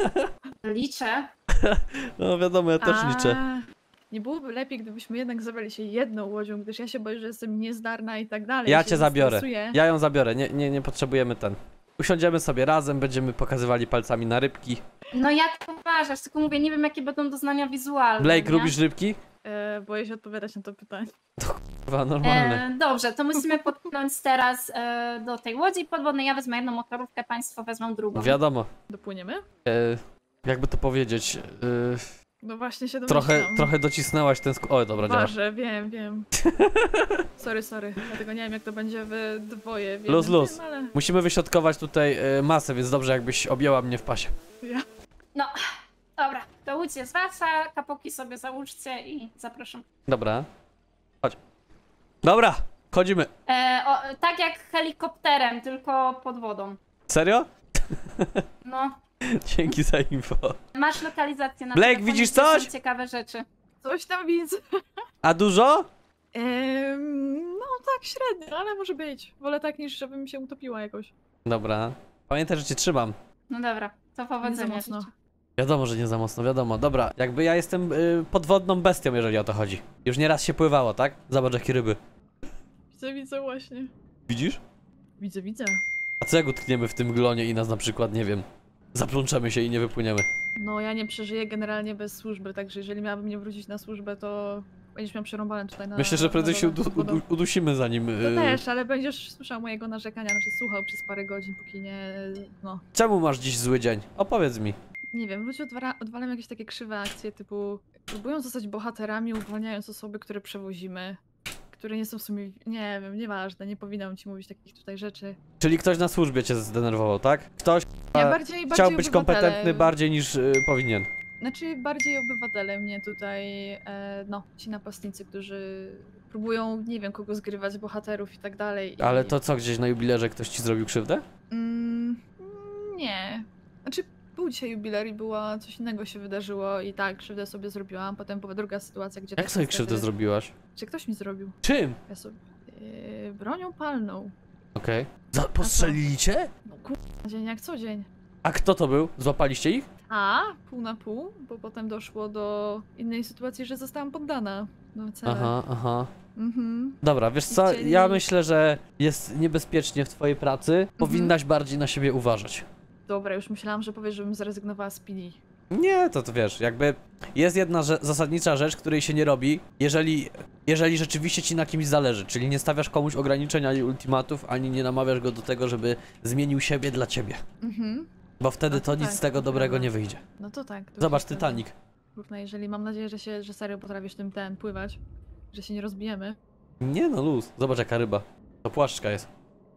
liczę. No wiadomo, ja też A, liczę. Nie byłoby lepiej, gdybyśmy jednak zabrali się jedną łodzią, gdyż ja się boję, że jestem niezdarna i tak dalej. Ja się cię zabiorę. stresuję. Ja ją zabiorę, nie, nie, nie potrzebujemy ten. Usiądziemy sobie razem, będziemy pokazywali palcami na rybki. No jak uważasz, tylko mówię, nie wiem jakie będą doznania wizualne. Blake, nie? lubisz rybki? E, boję się odpowiadać na to pytanie. Chyba normalne. E, dobrze, to musimy popłynąć teraz e, do tej łodzi podwodnej. Ja wezmę jedną motorówkę, państwo wezmą drugą. Wiadomo. Dopłyniemy? E, jakby to powiedzieć, e, No właśnie się trochę, domyślam. trochę docisnęłaś ten sk- O, dobra, działa. Boże, wiem, wiem. sorry, sorry. Dlatego nie wiem, jak to będzie w dwoje. W Luz, jednym luz. Tym, ale... Musimy wyśrodkować tutaj e, masę, więc dobrze jakbyś objęła mnie w pasie. Ja. No, dobra. Łódź jest wasza, kapoki sobie załóżcie i zapraszam. Dobra. Chodź. Dobra, chodzimy. E, o, tak jak helikopterem, tylko pod wodą. Serio? No. Dzięki za info. Masz lokalizację na Blake, telefonie, widzisz to są coś? ciekawe rzeczy. Coś tam widzę. A dużo? Ehm, no tak średnio, ale może być. Wolę tak niż żebym się utopiła jakoś. Dobra. Pamiętaj, że cię trzymam. No dobra, to Nie za powodzenia. mocno. życzę. Wiadomo, że nie za mocno, wiadomo. Dobra, jakby ja jestem y, podwodną bestią, jeżeli o to chodzi. Już nieraz się pływało, tak? Zobacz, jakie ryby. Widzę, widzę właśnie. Widzisz? Widzę, widzę. A co jak utkniemy w tym glonie i nas na przykład, nie wiem, zaplączemy się i nie wypłyniemy? No ja nie przeżyję generalnie bez służby, także jeżeli miałabym nie wrócić na służbę, to będziesz miał przerąbane tutaj na... Myślę, że prędzej na się dole udu pod wodą. udu udusimy zanim... To y, też, ale będziesz słyszał mojego narzekania, znaczy słuchał przez parę godzin, póki nie... no. Czemu masz dziś zły dzień? Opowiedz mi. Nie wiem, ludzie odwala, odwalają jakieś takie krzywe akcje, typu próbują zostać bohaterami, uwalniając osoby, które przewozimy, które nie są w sumie, nie wiem, nieważne, nie powinnam ci mówić takich tutaj rzeczy. Czyli ktoś na służbie cię zdenerwował, tak? Ktoś Nie, A, bardziej, bardziej chciał być obywatele. kompetentny bardziej niż y, powinien. Znaczy, bardziej obywatele mnie tutaj, e, no, ci napastnicy, którzy próbują, nie wiem, kogo zgrywać, bohaterów i tak dalej. i- Ale to co, gdzieś na jubilerze ktoś ci zrobił krzywdę? Mm, nie. Znaczy, był dzisiaj jubiler i była, coś innego się wydarzyło i tak, krzywdę sobie zrobiłam. Potem była druga sytuacja, gdzie... Jak też sobie niestety- krzywdę zrobiłaś? Czy ktoś mi zrobił? Czym? Ja sobie... Yy, bronią palną. Okej. Okay. Postrzelili cię? No kurwa, dzień jak co dzień. A kto to był? Złapaliście ich? A, pół na pół, bo potem doszło do innej sytuacji, że zostałam poddana. No cele. Aha, aha. Mhm. Dobra, wiesz co, Chcieli- ja myślę, że jest niebezpiecznie w twojej pracy. Powinnaś bardziej na siebie uważać. Dobra, już myślałam, że powiesz, żebym zrezygnowała z P D. Nie, to to wiesz, jakby jest jedna rze zasadnicza rzecz, której się nie robi, jeżeli, jeżeli rzeczywiście ci na kimś zależy, czyli nie stawiasz komuś ograniczeń ani ultimatów, ani nie namawiasz go do tego, żeby zmienił siebie dla ciebie. Mhm. Bo wtedy No to to nic tak, z tego to dobrego prawda. nie wyjdzie. No to tak. To Zobacz się zgadza. Titanic. Kurna, jeżeli mam nadzieję, że się, że serio potrafisz tym ten pływać, że się nie rozbijemy. Nie no, luz. Zobacz jaka ryba. To płaszczka jest.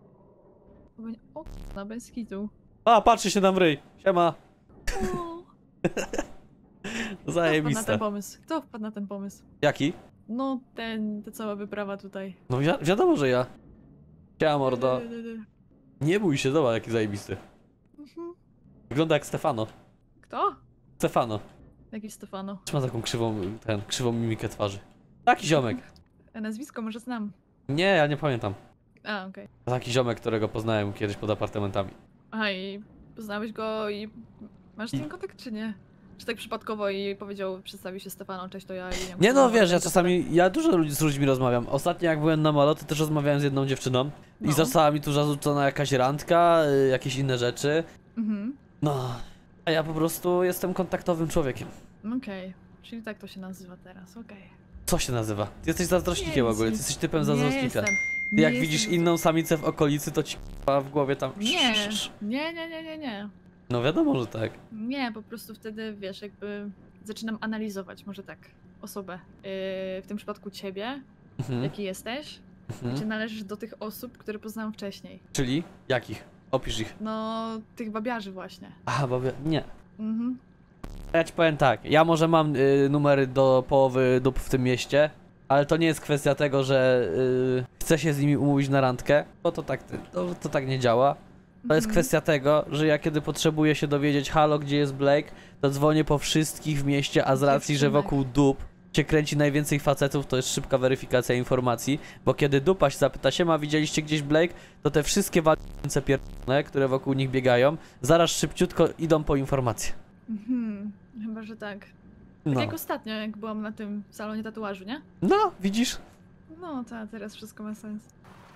to będzie- O, na bez kitu. A, patrzy się nam w ryj. Siema. O, Kto wpadł na Zajebiste. ten pomysł? Kto wpadł na ten pomysł? Jaki? No, ten, ta cała wyprawa tutaj. No wi wiadomo, że ja. Siema mordo. Dy, dy, dy. Nie bój się, zobacz jaki zajebisty. Mhm. Wygląda jak Stefano. Kto? Stefano. Jaki Stefano? Trzyma taką krzywą, ten, krzywą mimikę twarzy. Taki ziomek. A nazwisko może znam. Nie, ja nie pamiętam. A, okej. Taki ziomek, którego poznałem kiedyś pod apartamentami. Aha, i poznałeś go i masz z nim kontakt, czy nie? Czy tak przypadkowo i powiedział, przedstawił się Stefano, cześć, to ja i... ja Nie no, mówię, wiesz, ja to czasami, ja dużo ludzi, z ludźmi rozmawiam. Ostatnio jak byłem na Molo, to też rozmawiałem z jedną dziewczyną. I No. została mi tu zarzucona jakaś randka, y, jakieś inne rzeczy. Mhm, No, a ja po prostu jestem kontaktowym człowiekiem. okej. Czyli tak to się nazywa teraz, okej. Co się nazywa? Ty jesteś zazdrośnikiem Nie, ogólnie, ty nic- jesteś typem Nie zazdrośnika. jestem. Ty Nie jak jestem widzisz zazdro- inną samicę w okolicy, to ci k***a w głowie tam... Nie, nie, nie, nie, nie, nie. No wiadomo, że tak. Nie, po prostu wtedy, wiesz, jakby zaczynam analizować, może tak, osobę. Yy, w tym przypadku ciebie, Mhm. jaki jesteś, Mhm. czy należysz do tych osób, które poznałam wcześniej. Czyli? Jakich? Opisz ich. No, tych babiarzy właśnie. Aha, bo nie. Mhm. Ja ci powiem tak, ja może mam y, numery do połowy dup w tym mieście, ale to nie jest kwestia tego, że y, chcę się z nimi umówić na randkę, bo to tak, to, to tak nie działa. To jest Mhm. kwestia tego, że ja kiedy potrzebuję się dowiedzieć, halo, gdzie jest Blake, to dzwonię po wszystkich w mieście, a z racji, że Dziewczynek. wokół dup się kręci najwięcej facetów, to jest szybka weryfikacja informacji, bo kiedy dupa się zapyta, siema, widzieliście gdzieś Blake, to te wszystkie walczące pierdolone, które wokół nich biegają, zaraz szybciutko idą po informacje. Mhm. Chyba, że tak. Tak No, jak ostatnio, jak byłam na tym salonie tatuażu, nie? no widzisz? No, to teraz wszystko ma sens.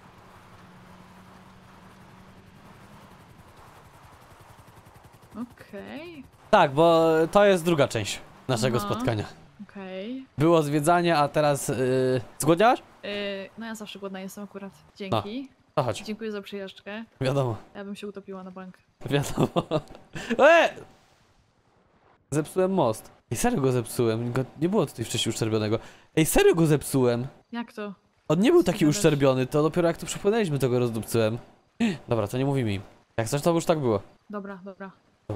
Okej, Tak, bo to jest druga część naszego Aha. spotkania. okej. Było zwiedzanie, a teraz... Yy... Zgłodniałaś? Yy, no ja zawsze głodna jestem akurat. Dzięki. To chodź, Dziękuję za przyjażdżkę. wiadomo, Ja bym się utopiła na bank. wiadomo. E! Zepsułem most. Ej, serio go zepsułem, go... nie było tutaj wcześniej uszczerbionego. Ej, serio go zepsułem. Jak to? On nie był Co ty taki gadasz? uszczerbiony, to dopiero jak tu przypłynęliśmy, to go rozdupcyłem. Dobra, to nie mówimy im. Jak coś, to już tak było. Dobra, dobra. Dobra.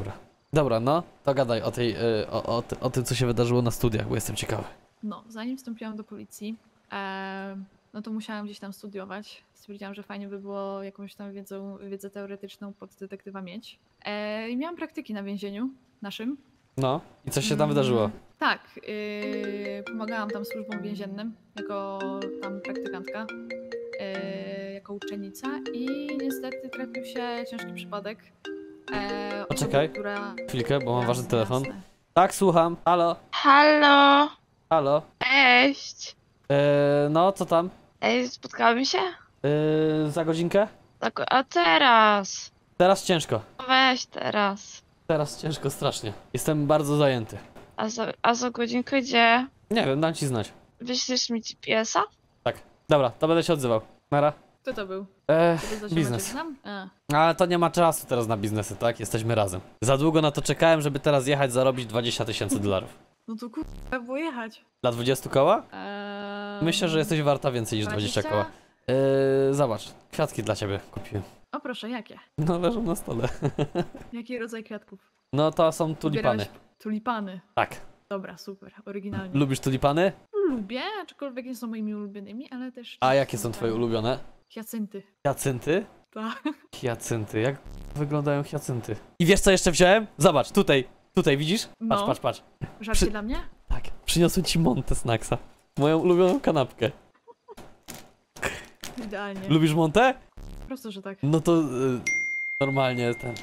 Dobra, no, to gadaj o tej, y, o, o, ty, o tym, co się wydarzyło na studiach, bo jestem ciekawy. No, zanim wstąpiłam do policji, e, no to musiałam gdzieś tam studiować. Stwierdziłam, że fajnie by było jakąś tam wiedzą, wiedzę teoretyczną pod detektywa mieć. E, I miałam praktyki na więzieniu naszym. No, i coś się tam Mm, wydarzyło? Tak, yy, pomagałam tam służbom więziennym jako tam praktykantka, yy, jako uczennica i niestety trafił się ciężki przypadek. E, Poczekaj. osoby, która... Chwilkę, bo mam ważny Jasne, telefon. jasne. Tak, słucham. Halo, Halo, halo. cześć. Yy, no, co tam? Ej, spotkamy się? Yy, za godzinkę? Tak, a teraz? Teraz ciężko. Weź teraz. Teraz ciężko, strasznie. Jestem bardzo zajęty. A za, a za godzinkę gdzie? Nie wiem, dam ci znać. Wyślesz mi G P S a? Tak. Dobra, to będę się odzywał. Nara. Kto to był? Eee, Kiedy zaczynacie biznes. znam? A, Ale to nie ma czasu teraz na biznesy, tak? Jesteśmy razem. Za długo na to czekałem, żeby teraz jechać, zarobić dwadzieścia tysięcy dolarów. no to kurwa, było jechać. Dla dwudziestu koła? Eee, Myślę, że jesteś warta więcej niż dwadzieścia koła. Eee, zobacz, kwiatki dla ciebie kupiłem. O proszę, jakie? No, leżą na stole. Jaki rodzaj kwiatków? No to są tulipany. Wybierałeś Tulipany. Tak. Dobra, super, oryginalnie. Lubisz tulipany? Lubię, aczkolwiek nie są moimi ulubionymi, ale też... A też jakie są tak. twoje ulubione? Hiacynty. Hiacynty? Tak. Hiacynty, jak wyglądają hiacynty? I wiesz co jeszcze wziąłem? Zobacz, tutaj, tutaj widzisz? Patrz, No. patrz, patrz. Żarcie Przy- dla mnie? Tak, przyniosłem ci Monte Snacksa. Moją ulubioną kanapkę. Idealnie. Lubisz Monte? Prosto, że tak. No to y, normalnie ten.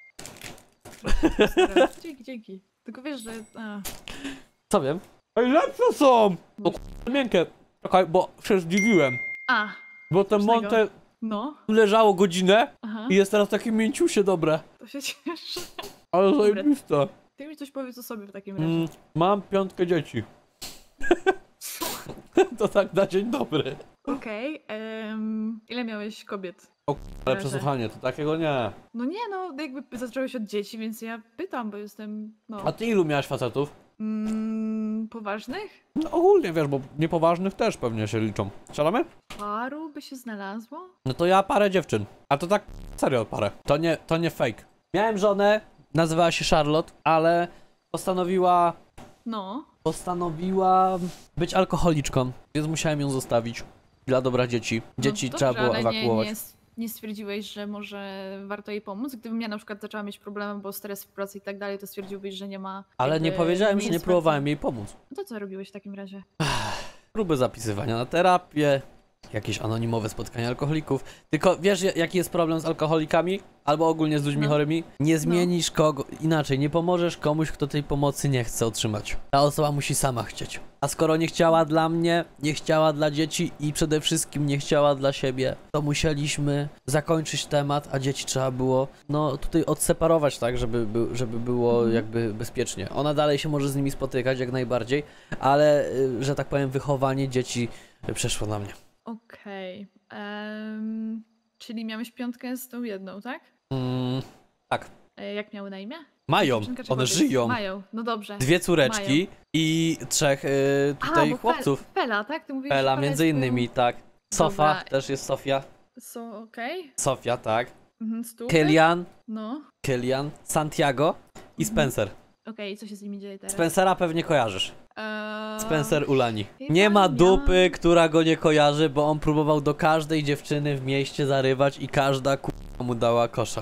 Stara. Dzięki, dzięki. Tylko wiesz, że... A. Co wiem? Ej, lepsze są! O k***a, miękkie. Czekaj, bo się zdziwiłem. A, Bo ten Smacznego. Monte no. leżało godzinę Aha, i jest teraz takie mięciusie dobre. to się cieszę. Ale Dobre. zajebiste. Ty mi coś powiedz o sobie w takim razie. Mm, mam piątkę dzieci. To tak na dzień dobry. Okej, em, ile miałeś kobiet? Ale Razie. przesłuchanie, to takiego nie. No nie, no jakby zacząłeś od dzieci, więc ja pytam, bo jestem, no... A ty ilu miałeś facetów? Mm, poważnych? No ogólnie wiesz, bo niepoważnych też pewnie się liczą. Strzelamy? Paru by się znalazło? No to ja parę dziewczyn. A to tak serio parę. To nie, to nie fake. Miałem żonę, nazywała się Charlotte, ale postanowiła, No. postanowiła być alkoholiczką, więc musiałem ją zostawić. Dla dobra dzieci. Dzieci no trzeba dobrze, było ale ewakuować. Nie, nie, nie stwierdziłeś, że może warto jej pomóc? Gdybym ja na przykład zaczęła mieć problemy, bo stres w pracy i tak dalej, to stwierdziłbyś, że nie ma... Ale nie jakby, powiedziałem, że nie jest próbowałem warto. jej pomóc. No to co robiłeś w takim razie? Próby zapisywania na terapię, jakieś anonimowe spotkania alkoholików. Tylko wiesz, jaki jest problem z alkoholikami? Albo ogólnie z ludźmi No. chorymi? Nie zmienisz kogo, inaczej, nie pomożesz komuś, kto tej pomocy nie chce otrzymać. Ta osoba musi sama chcieć. A skoro nie chciała dla mnie, nie chciała dla dzieci i przede wszystkim nie chciała dla siebie, to musieliśmy zakończyć temat, a dzieci trzeba było, no tutaj odseparować, tak, żeby, by, żeby było Mhm. jakby bezpiecznie. Ona dalej się może z nimi spotykać, jak najbardziej, ale, y, że tak powiem, wychowanie dzieci przeszło na mnie. Okej. em, czyli miałeś piątkę z tą jedną, tak? Mm, tak. E, jak miały na imię? Mają, Dziewczynka czy one chłopiec? żyją. Mają, no dobrze. Dwie córeczki i trzech y, tutaj A, bo chłopców. Fel, Fela, tak? Ty mówiłeś, Pela że między jest, innymi, tak. Sofa, Dobra. też jest Sofia. Są okej. Sofia, tak. Mhm, stół. Kylian, No. Kylian, Santiago i Mhm. Spencer. Okej, co się z nimi dzieje teraz? Spencera pewnie kojarzysz. Eee, Spencer Ulani. chyba Nie ma ja- dupy, która go nie kojarzy, bo on próbował do każdej dziewczyny w mieście zarywać i każda k***a mu dała kosza.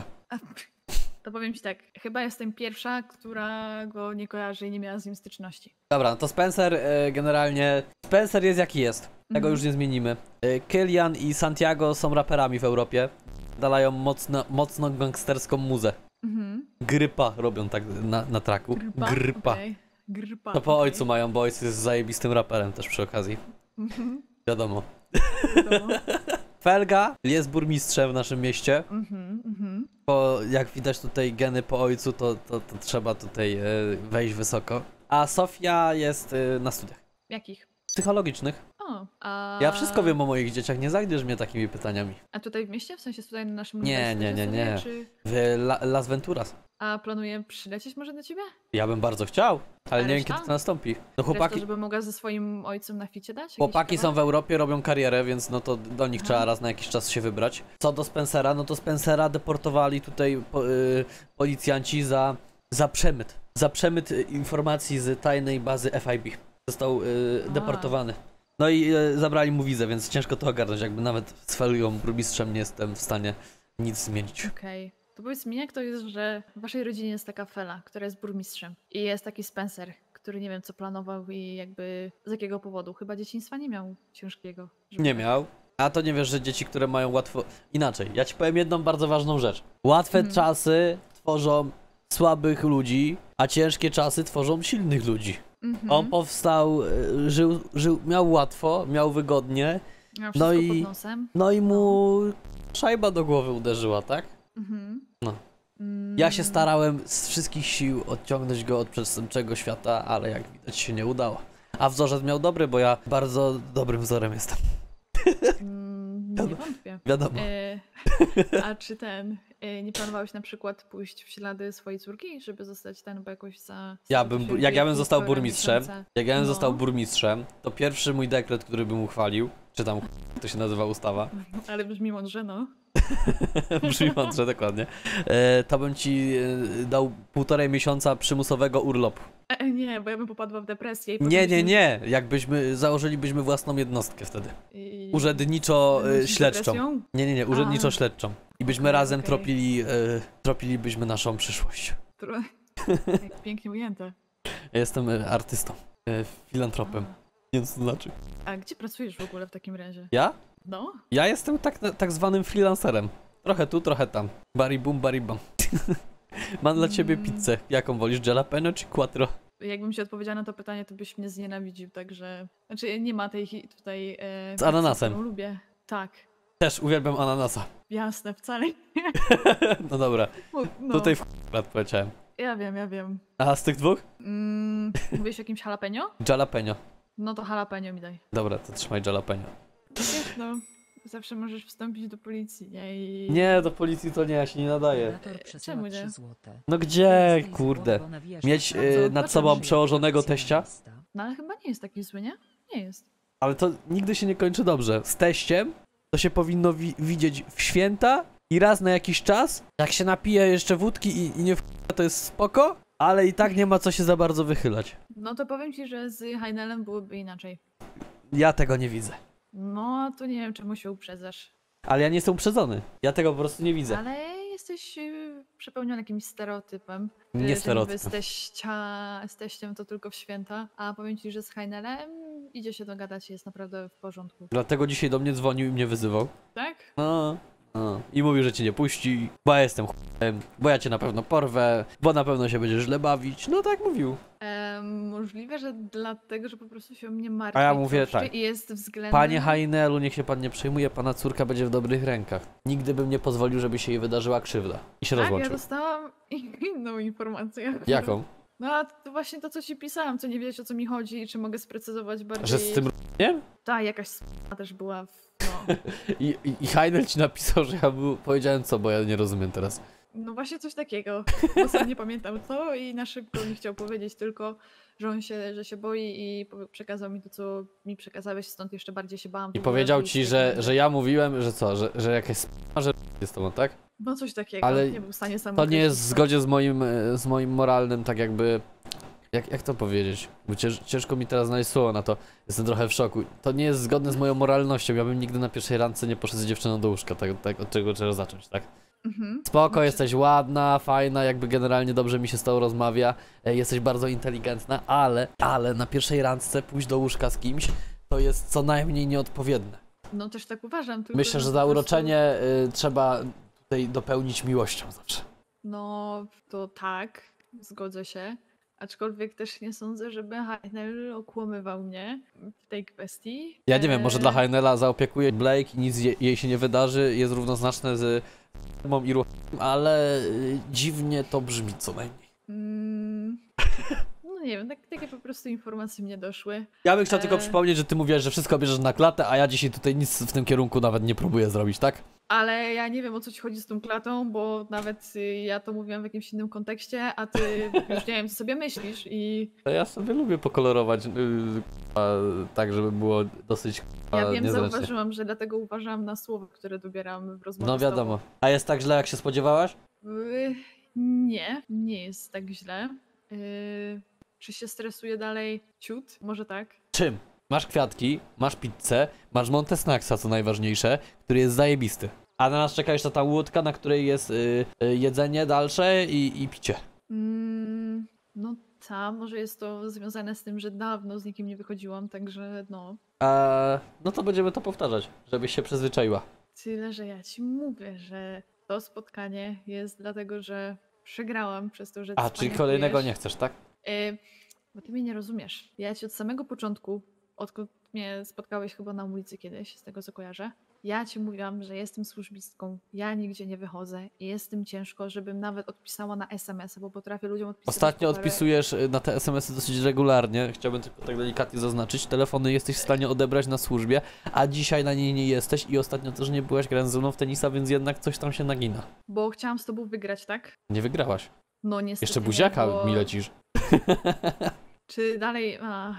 To powiem ci tak, chyba jestem pierwsza, która go nie kojarzy i nie miała z nim styczności. Dobra, no to Spencer e, generalnie... Spencer jest jaki jest. Tego Mhm. już nie zmienimy. E, Kylian i Santiago są raperami w Europie. Dalają mocno, mocno gangsterską muzę. Mhm. Grypa robią tak na, na traku. Grypa? Grypa. Okej. Grypa. To po okej. ojcu mają, bo ojciec jest zajebistym raperem też przy okazji. Mhm. Wiadomo. Wiadomo. Felga jest burmistrzem w naszym mieście. Mhm, mhm. Bo jak widać tutaj geny po ojcu, to, to, to trzeba tutaj e, wejść wysoko. A Sofia jest e, na studiach Jakich? psychologicznych. O, a... Ja wszystko wiem o moich dzieciach, nie zajdziesz mnie takimi pytaniami. A tutaj w mieście? W sensie tutaj na naszym Nie, uniwersytecie nie, nie, sobie, nie. Czy... W La, Las Venturas. A planuję przylecieć może do ciebie? Ja bym bardzo chciał, ale A nie wiem reszta? kiedy to nastąpi. No Resztę, chłopaki, żeby mogła ze swoim ojcem na ficie dać? Jakiś chłopaki są w kawałek? Europie, robią karierę, więc no to do nich Aha. trzeba raz na jakiś czas się wybrać. Co do Spencera, no to Spencera deportowali tutaj po, y, policjanci za Za przemyt. Za przemyt y, informacji z tajnej bazy F I B. Został y, A. deportowany. No i y, zabrali mu wizę, więc ciężko to ogarnąć. Jakby nawet z Felią burmistrzem nie jestem w stanie nic zmienić. Okej. To powiedz mi, jak to jest, że w waszej rodzinie jest taka Fela, która jest burmistrzem i jest taki Spencer, który nie wiem co planował i jakby z jakiego powodu. Chyba dzieciństwa nie miał ciężkiego. żeby Nie tak- miał. A to nie wiesz, że dzieci, które mają łatwo... Inaczej, ja ci powiem jedną bardzo ważną rzecz. Łatwe Mhm. czasy tworzą słabych ludzi, a ciężkie czasy tworzą silnych ludzi. Mhm. On powstał, y, żył, żył, miał łatwo, miał wygodnie, Miał no wszystko i- pod nosem. no i mu szajba do głowy uderzyła, tak? Mhm. No. Mm, Ja się starałem z wszystkich sił odciągnąć go od przestępczego świata, ale jak widać się nie udało. A wzorzec miał dobry, bo ja bardzo dobrym wzorem jestem. Mm, nie wątpię. Wiadomo. E, a czy ten, e, nie planowałeś na przykład pójść w ślady swojej córki, żeby zostać ten, bo jakoś za... Ja za bym, jakiegoś jak ja bym wieku, został półtora burmistrzem, miesiąca? jak ja bym No. został burmistrzem, to pierwszy mój dekret, który bym uchwalił, czy tam to się nazywa ustawa, Ale brzmi mądrze, no. brzmi mądrze, dokładnie, e, to bym ci e, dał półtorej miesiąca przymusowego urlopu. E, nie, bo ja bym popadła w depresję. I Nie, potem nie, byśmy- nie, jakbyśmy, założylibyśmy własną jednostkę wtedy. I- Urzędniczo-śledczą. depresją? Nie, nie, nie, urzędniczo-śledczą. I byśmy Okej, razem okej. tropili, e, tropilibyśmy naszą przyszłość. Tro- Jak pięknie ujęte. Ja jestem e, artystą, e, filantropem. Nie wiem, co to znaczy. A gdzie pracujesz w ogóle w takim razie? Ja? No? Ja jestem tak, tak zwanym freelancerem. Trochę tu, trochę tam. Bari bum, bari bam. Mam dla ciebie Mm. pizzę. Jaką wolisz, jalapeno czy quattro? Jakbym ci odpowiedziała na to pytanie, to byś mnie znienawidził, także... Znaczy, nie ma tej hi- tutaj... E, Z ananasem. którą lubię. Tak. Też uwielbiam ananasa. Jasne, wcale nie. No dobra, No, tutaj w lat powiedziałem. Ja wiem, ja wiem. A z tych dwóch? Mm, mówisz o jakimś jalapeno? Jalapeno. No to jalapeno mi daj. Dobra, to trzymaj jalapeno. Wiesz, no, zawsze możesz wstąpić do policji, nie? I... Nie, do policji to nie, ja się nie nadaję. Donator przesyła Czemu nie? trzy złote. No gdzie, Wesley z kurde. Borgo nawijasz Mieć na e, co? nad Dlaczego sobą się przełożonego akcja teścia? lista. No ale chyba nie jest taki zły, nie? Nie jest. Ale to nigdy się nie kończy dobrze. Z teściem to się powinno wi widzieć w święta i raz na jakiś czas. Jak się napije jeszcze wódki i, i nie w to jest spoko, ale i tak nie ma co się za bardzo wychylać. No to powiem ci, że z Heinelem byłoby inaczej. Ja tego nie widzę. No, to nie wiem, czemu się uprzedzasz. Ale ja nie jestem uprzedzony. Ja tego po prostu nie widzę. Ale jesteś y, przepełniony jakimś stereotypem. Nie że niby stereotypem. z, teścia, z teściem to tylko w święta. A powiem ci, że z Heinelem idzie się dogadać i jest naprawdę w porządku. Dlatego dzisiaj do mnie dzwonił i mnie wyzywał. Tak? No, no. I mówił, że cię nie puści, bo ja jestem ch**em, bo ja cię na pewno porwę, bo na pewno się będziesz źle bawić. No tak mówił. Em, możliwe, że dlatego, że po prostu się o mnie martwi. A ja mówię troszczy tak. I jest względem... Panie Heinelu, niech się pan nie przejmuje, pana córka będzie w dobrych rękach. Nigdy bym nie pozwolił, żeby się jej wydarzyła krzywda. I się Tak, ja rozłączył. dostałam inną informację. Jaką? No a to właśnie to, co ci pisałam, co nie wiesz, o co mi chodzi i czy mogę sprecyzować bardziej. Że z tym nie? Tak, jakaś s***a też była w... No. I, i, i Heinel ci napisał, że ja był, powiedziałem co, bo ja nie rozumiem teraz. no właśnie coś takiego, bo sam nie pamiętam co i na szybko mi chciał powiedzieć tylko, że on się, że się boi i powie- przekazał mi to, co mi przekazałeś, stąd jeszcze bardziej się bałam. w I ogóle powiedział pójść ci, w że, takim- że ja mówiłem, że co, że, że jakaś sp***a, że jest z tobą, tak? No coś takiego, Ale nie był w stanie sam To nie jest w określić, zgodzie z moim, e, z moim moralnym, tak jakby... Jak, jak to powiedzieć? Bo cięż, ciężko mi teraz znaleźć słowo na to. Jestem trochę w szoku. To nie jest zgodne z moją moralnością. Ja bym nigdy na pierwszej randce nie poszedł z dziewczyną do łóżka. Tak, tak, od czego trzeba zacząć, tak? Mhm. Spoko, Znaczy- jesteś ładna, fajna, jakby generalnie dobrze mi się z tobą rozmawia. e, Jesteś bardzo inteligentna, ale, ale na pierwszej randce pójść do łóżka z kimś to jest co najmniej nieodpowiednie. No też tak uważam. Tylko, Myślę, że po za prostu- uroczenie y, trzeba tutaj dopełnić miłością zawsze. No to tak, zgodzę się. Aczkolwiek też nie sądzę, żeby Heinel okłamywał mnie w tej kwestii. Ja nie wiem, może dla Eee, Heinela zaopiekuje Blake i nic je, jej się nie wydarzy, jest równoznaczne z mą i ruchem, ale y, dziwnie to brzmi co najmniej. Mm, no nie wiem, tak, takie po prostu informacje mnie doszły. Ja bym chciał tylko Eee. przypomnieć, że ty mówiłaś, że wszystko bierzesz na klatę, a ja dzisiaj tutaj nic w tym kierunku nawet nie próbuję zrobić, tak? Ale ja nie wiem, o co ci chodzi z tą klatą, bo nawet y, ja to mówiłam w jakimś innym kontekście, a ty już nie wiem, co sobie myślisz i To ja sobie lubię pokolorować, yy, a, tak żeby było dosyć a, ja wiem, niezręcznie. zauważyłam, że dlatego uważam na słowa, które dobieram w rozmowie No z tobą. wiadomo. A jest tak źle, jak się spodziewałaś? Y, nie, nie jest tak źle. Yy, czy się stresuje dalej? Ciut? Może tak. Czym? Masz kwiatki, masz pizzę, masz Monte Snacksa, co najważniejsze, który jest zajebisty. A na nas czeka jeszcze ta łódka, na której jest y, y, jedzenie dalsze i, i picie. Mm, no ta, może jest to związane z tym, że dawno z nikim nie wychodziłam, także no. A, no to będziemy to powtarzać, żebyś się przyzwyczaiła. Tyle, że ja ci mówię, że to spotkanie jest dlatego, że przegrałam przez to, że A, czyli kolejnego nie chcesz, tak? Yy, bo ty mnie nie rozumiesz. Ja ci od samego początku, odkąd mnie spotkałeś chyba na ulicy kiedyś, z tego co kojarzę, ja ci mówiłam, że jestem służbistką, ja nigdzie nie wychodzę i jest tym ciężko, żebym nawet odpisała na es em es, bo potrafię ludziom odpisać. Ostatnio po parę- odpisujesz y, na te es em esy dosyć regularnie. Chciałbym tylko tak delikatnie zaznaczyć. Telefony jesteś w stanie odebrać na służbie, a dzisiaj na niej nie jesteś i ostatnio też nie byłaś grając ze mną w tenisa, więc jednak coś tam się nagina. Bo chciałam z tobą wygrać, tak? Nie wygrałaś. No niestety Jeszcze nie, buziaka bo... mi lecisz. Czy dalej... A...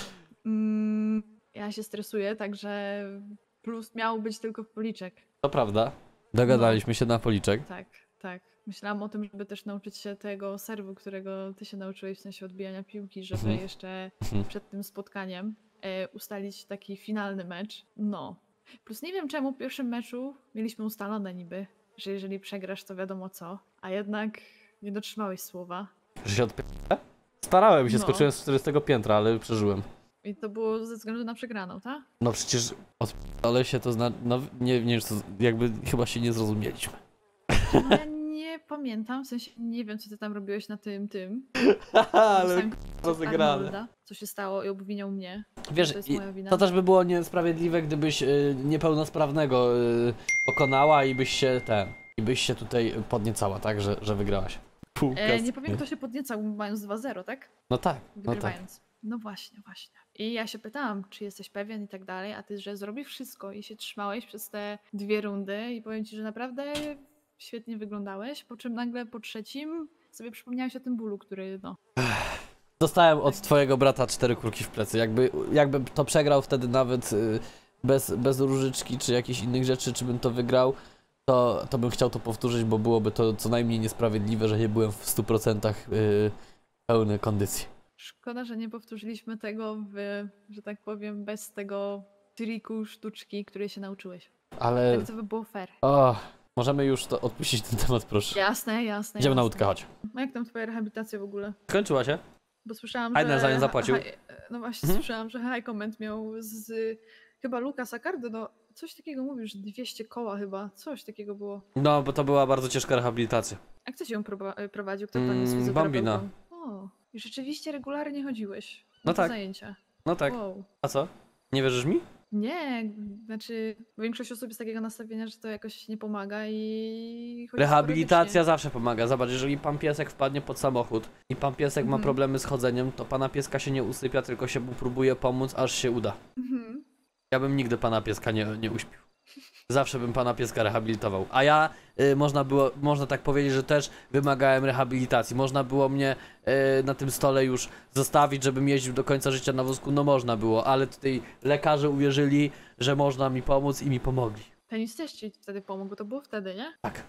Mm, ja się stresuję, także plus miał być tylko w policzek. To prawda. Dogadaliśmy się na policzek. Tak, tak. Myślałam o tym, żeby też nauczyć się tego serwu, którego ty się nauczyłeś, w sensie odbijania piłki, żeby Mhm. jeszcze Mhm. przed tym spotkaniem e, ustalić taki finalny mecz. No. Plus nie wiem czemu w pierwszym meczu mieliśmy ustalone niby, że jeżeli przegrasz, to wiadomo co, a jednak nie dotrzymałeś słowa. Że się odpie... Starałem się, No. skoczyłem z czterdziestego piętra, ale przeżyłem. I to było ze względu na przegraną, tak? No przecież od... ale się to zna... No nie, nie wiem, co... jakby chyba się nie zrozumieliśmy. No ja nie pamiętam, w sensie nie wiem, co ty tam robiłeś na tym, tym. ale Dostałem rozegrane. Arnolda, co się stało i obwiniał mnie. Wiesz, to jest i moja wina. to też by było niesprawiedliwe, gdybyś y, niepełnosprawnego y, pokonała i byś się ten... I byś się tutaj podniecała, tak? Że, że wygrałaś. Pół E, nie kasy. powiem, kto się podniecał mając dwa zero, tak? No tak, no tak. Wygrywając. No właśnie, właśnie. I ja się pytałam, czy jesteś pewien i tak dalej, a ty, że zrobisz wszystko i się trzymałeś przez te dwie rundy i powiem ci, że naprawdę świetnie wyglądałeś, po czym nagle po trzecim sobie przypomniałeś o tym bólu, który no... Dostałem od twojego brata cztery kulki w plecy. Jakby, jakby to przegrał wtedy nawet y, bez, bez różyczki czy jakichś innych rzeczy, czy bym to wygrał, to, to bym chciał to powtórzyć, bo byłoby to co najmniej niesprawiedliwe, że nie byłem w stu procentach y, pełnej kondycji. Szkoda, że nie powtórzyliśmy tego w, że tak powiem, bez tego triku, sztuczki, której się nauczyłeś. Ale... Tak to by było fair. O, możemy już to odpuścić ten temat, proszę. Jasne, jasne. Idziemy na jasne. łódkę, chodź. No jak tam twoja rehabilitacja w ogóle? Skończyła się? Bo słyszałam, Aiden że... za nią zapłacił. Hi- No właśnie, Mhm. słyszałam, że High Comment miał z... Chyba Lucasa Cardo, no coś takiego mówił, że dwieście koła chyba, coś takiego było. No, bo to była bardzo ciężka rehabilitacja. A kto ci ją proba- prowadził? Kto tam jest Mm, fizjoterapeutą? Bambina. O, i rzeczywiście regularnie chodziłeś No na te tak. zajęcia. No tak. Wow. A co? Nie wierzysz mi? Nie, znaczy większość osób jest takiego nastawienia, że to jakoś nie pomaga i... chodzi Rehabilitacja sporadycznie. zawsze pomaga. Zobacz, jeżeli pan piesek wpadnie pod samochód i pan piesek ma Mhm. problemy z chodzeniem, to pana pieska się nie usypia, tylko się mu próbuje pomóc, aż się uda. Mhm. Ja bym nigdy pana pieska nie, nie uśpił. Zawsze bym pana pieska rehabilitował. A ja, y, można było, można tak powiedzieć, że też wymagałem rehabilitacji. Można było mnie y, na tym stole już zostawić, żebym jeździł do końca życia na wózku. No można było, ale tutaj lekarze uwierzyli, że można mi pomóc i mi pomogli. Tenis też ci wtedy pomógł, bo to było wtedy, nie? Tak.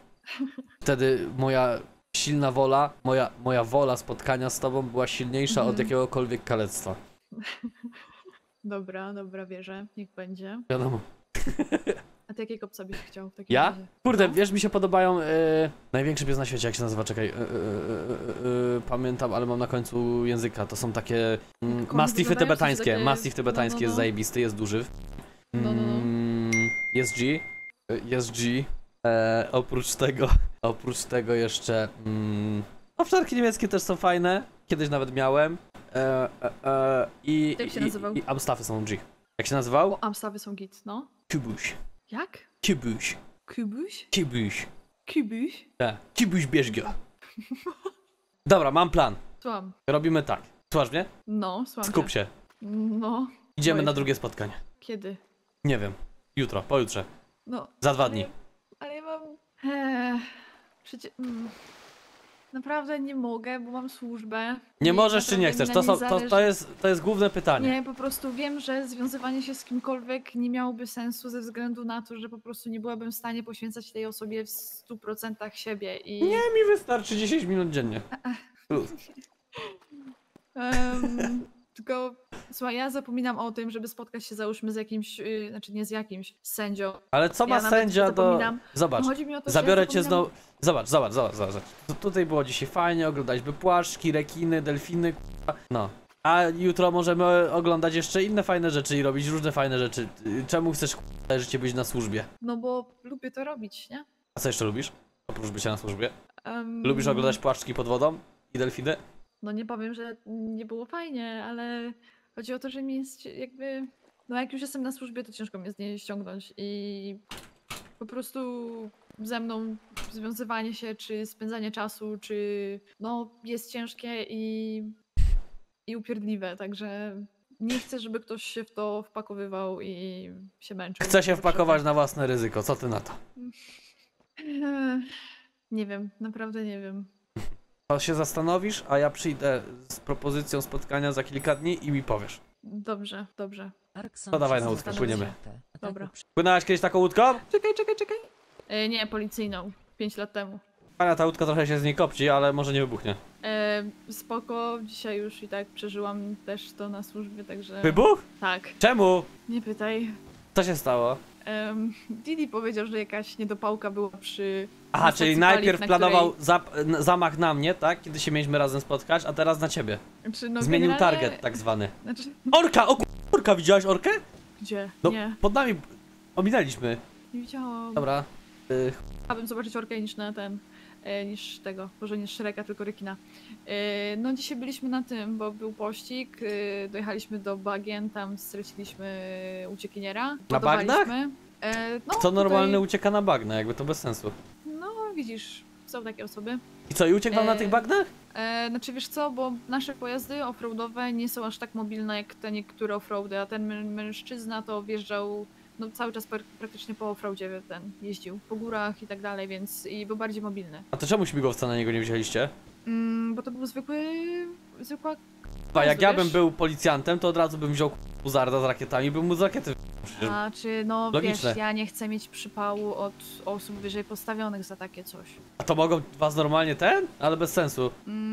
Wtedy moja silna wola, moja, moja wola spotkania z tobą była silniejsza Mhm. od jakiegokolwiek kalectwa. Dobra, dobra, wierzę, niech będzie. Wiadomo. A ty jakiego psa byś chciał w takim Ja? razie? Kurde, No. wiesz, mi się podobają y, największy pies na świecie, jak się nazywa, czekaj, y, y, y, y, y, pamiętam, ale mam na końcu języka, to są takie mm, Jak one mastify wyglądają, w sensie tybetańskie, takie- mastif tybetański no, no, jest no. zajebisty, jest duży. No, no, no. Mm, Jest G, y, jest G, e, oprócz tego, oprócz tego jeszcze, mm, owczarki niemieckie też są fajne, kiedyś nawet miałem, e, e, e, i, Jak się i, nazywał? i, i Amstaffy są G. Jak się nazywał? O, Amstawy są git, no. Kubuś, Jak? Kubuś, Kubuś? Kubuś. Kubuś? Tak, Kubuś, bierz go. Dobra, mam plan. Słucham. Robimy tak. Słuchasz mnie? No, słucham Skup cię. się. No. Idziemy Boję na się. drugie spotkanie. Kiedy? Nie wiem. Jutro, pojutrze. No. Za dwa ale- dni. Ale ja mam... Eee, przecież... Mm. naprawdę nie mogę, bo mam służbę. Nie I możesz czy nie naprawdę chcesz? mi To, na są, niej to, to, zależy. jest, to jest główne pytanie. Nie, po prostu wiem, że związywanie się z kimkolwiek nie miałoby sensu ze względu na to, że po prostu nie byłabym w stanie poświęcać tej osobie w stu procentach siebie i... Nie, mi wystarczy dziesięć minut dziennie. Plus. Em, tylko, słuchaj, ja zapominam o tym, żeby spotkać się załóżmy z jakimś, yy, znaczy nie z jakimś, z sędzią. Ale co ma Ja nawet sędzia do... zapominam. Zobacz, Chodzi mi o to, że zabiorę ja cię zapominam- znowu... Zobacz, zobacz, zobacz, zobacz. Tu- Tutaj było dzisiaj fajnie, oglądaliśmy płaszczki, rekiny, delfiny, k***a. No. A jutro możemy oglądać jeszcze inne fajne rzeczy i robić różne fajne rzeczy. Y, Czemu chcesz k***a, życie być na służbie? No bo lubię to robić, nie? A co jeszcze lubisz? Oprócz bycia na służbie? Em, Lubisz oglądać płaszczki pod wodą i delfiny? No nie powiem, że nie było fajnie, ale chodzi o to, że mi jest jakby... No jak już jestem na służbie, to ciężko mnie z niej ściągnąć i po prostu ze mną związywanie się, czy spędzanie czasu, czy no jest ciężkie i, i upierdliwe, także nie chcę, żeby ktoś się w to wpakowywał i się męczył. Chcę się wpakować na własne ryzyko, co ty na to? Ech, Nie wiem, naprawdę nie wiem. To się zastanowisz, a ja przyjdę z propozycją spotkania za kilka dni i mi powiesz. Dobrze, dobrze. To dawaj na łódkę, płyniemy. Dobra. Płynęłaś kiedyś taką łódką? Czekaj, czekaj, czekaj. E, nie, policyjną. Pięć lat temu. Fajna ta łódka trochę się z niej kopci, ale może nie wybuchnie. E, spoko, dzisiaj już i tak przeżyłam też to na służbie, także... Wybuch? Tak, Czemu? nie pytaj. Co się stało? Um, Didi powiedział, że jakaś niedopałka była przy... Aha, na stacji czyli paliw, najpierw na planował zap- n- zamach na mnie, tak? Kiedy się mieliśmy razem spotkać, a teraz na ciebie. której... Znaczy, no, Zmienił generalnie- target tak zwany. Znaczy, Orka! O ku- orka, widziałaś orkę? gdzie? No, Nie, pod nami ominęliśmy. nie widziałam. Dobra. Y, Chciałabym zobaczyć orkę niż na ten... E, niż tego, może nie Shreka, tylko rekina. E, no dzisiaj byliśmy na tym, bo był pościg, e, dojechaliśmy do bagien, tam straciliśmy uciekiniera. Na bagnach? Lądowaliśmy. E, no, Kto normalny tutaj, ucieka na bagna, jakby to bez sensu. no widzisz, są takie osoby. I co, i uciekł wam na E, tych bagnach? E, znaczy wiesz co, bo nasze pojazdy offroadowe nie są aż tak mobilne jak te niektóre offroady, a ten mę- mężczyzna to wjeżdżał no, cały czas prak- praktycznie po offroadzie ten jeździł, po górach i tak dalej, więc i był bardziej mobilny. A to czemu śmigłowca na niego nie wzięliście? Mm, bo to był zwykły, zwykła... A jak ja wiesz? bym był policjantem, to od razu bym wziął buzarda z rakietami i bym mu z rakiety przecież. A czy no Logiczne. wiesz, ja nie chcę mieć przypału od osób wyżej postawionych za takie coś. A to mogą was normalnie ten? Ale bez sensu.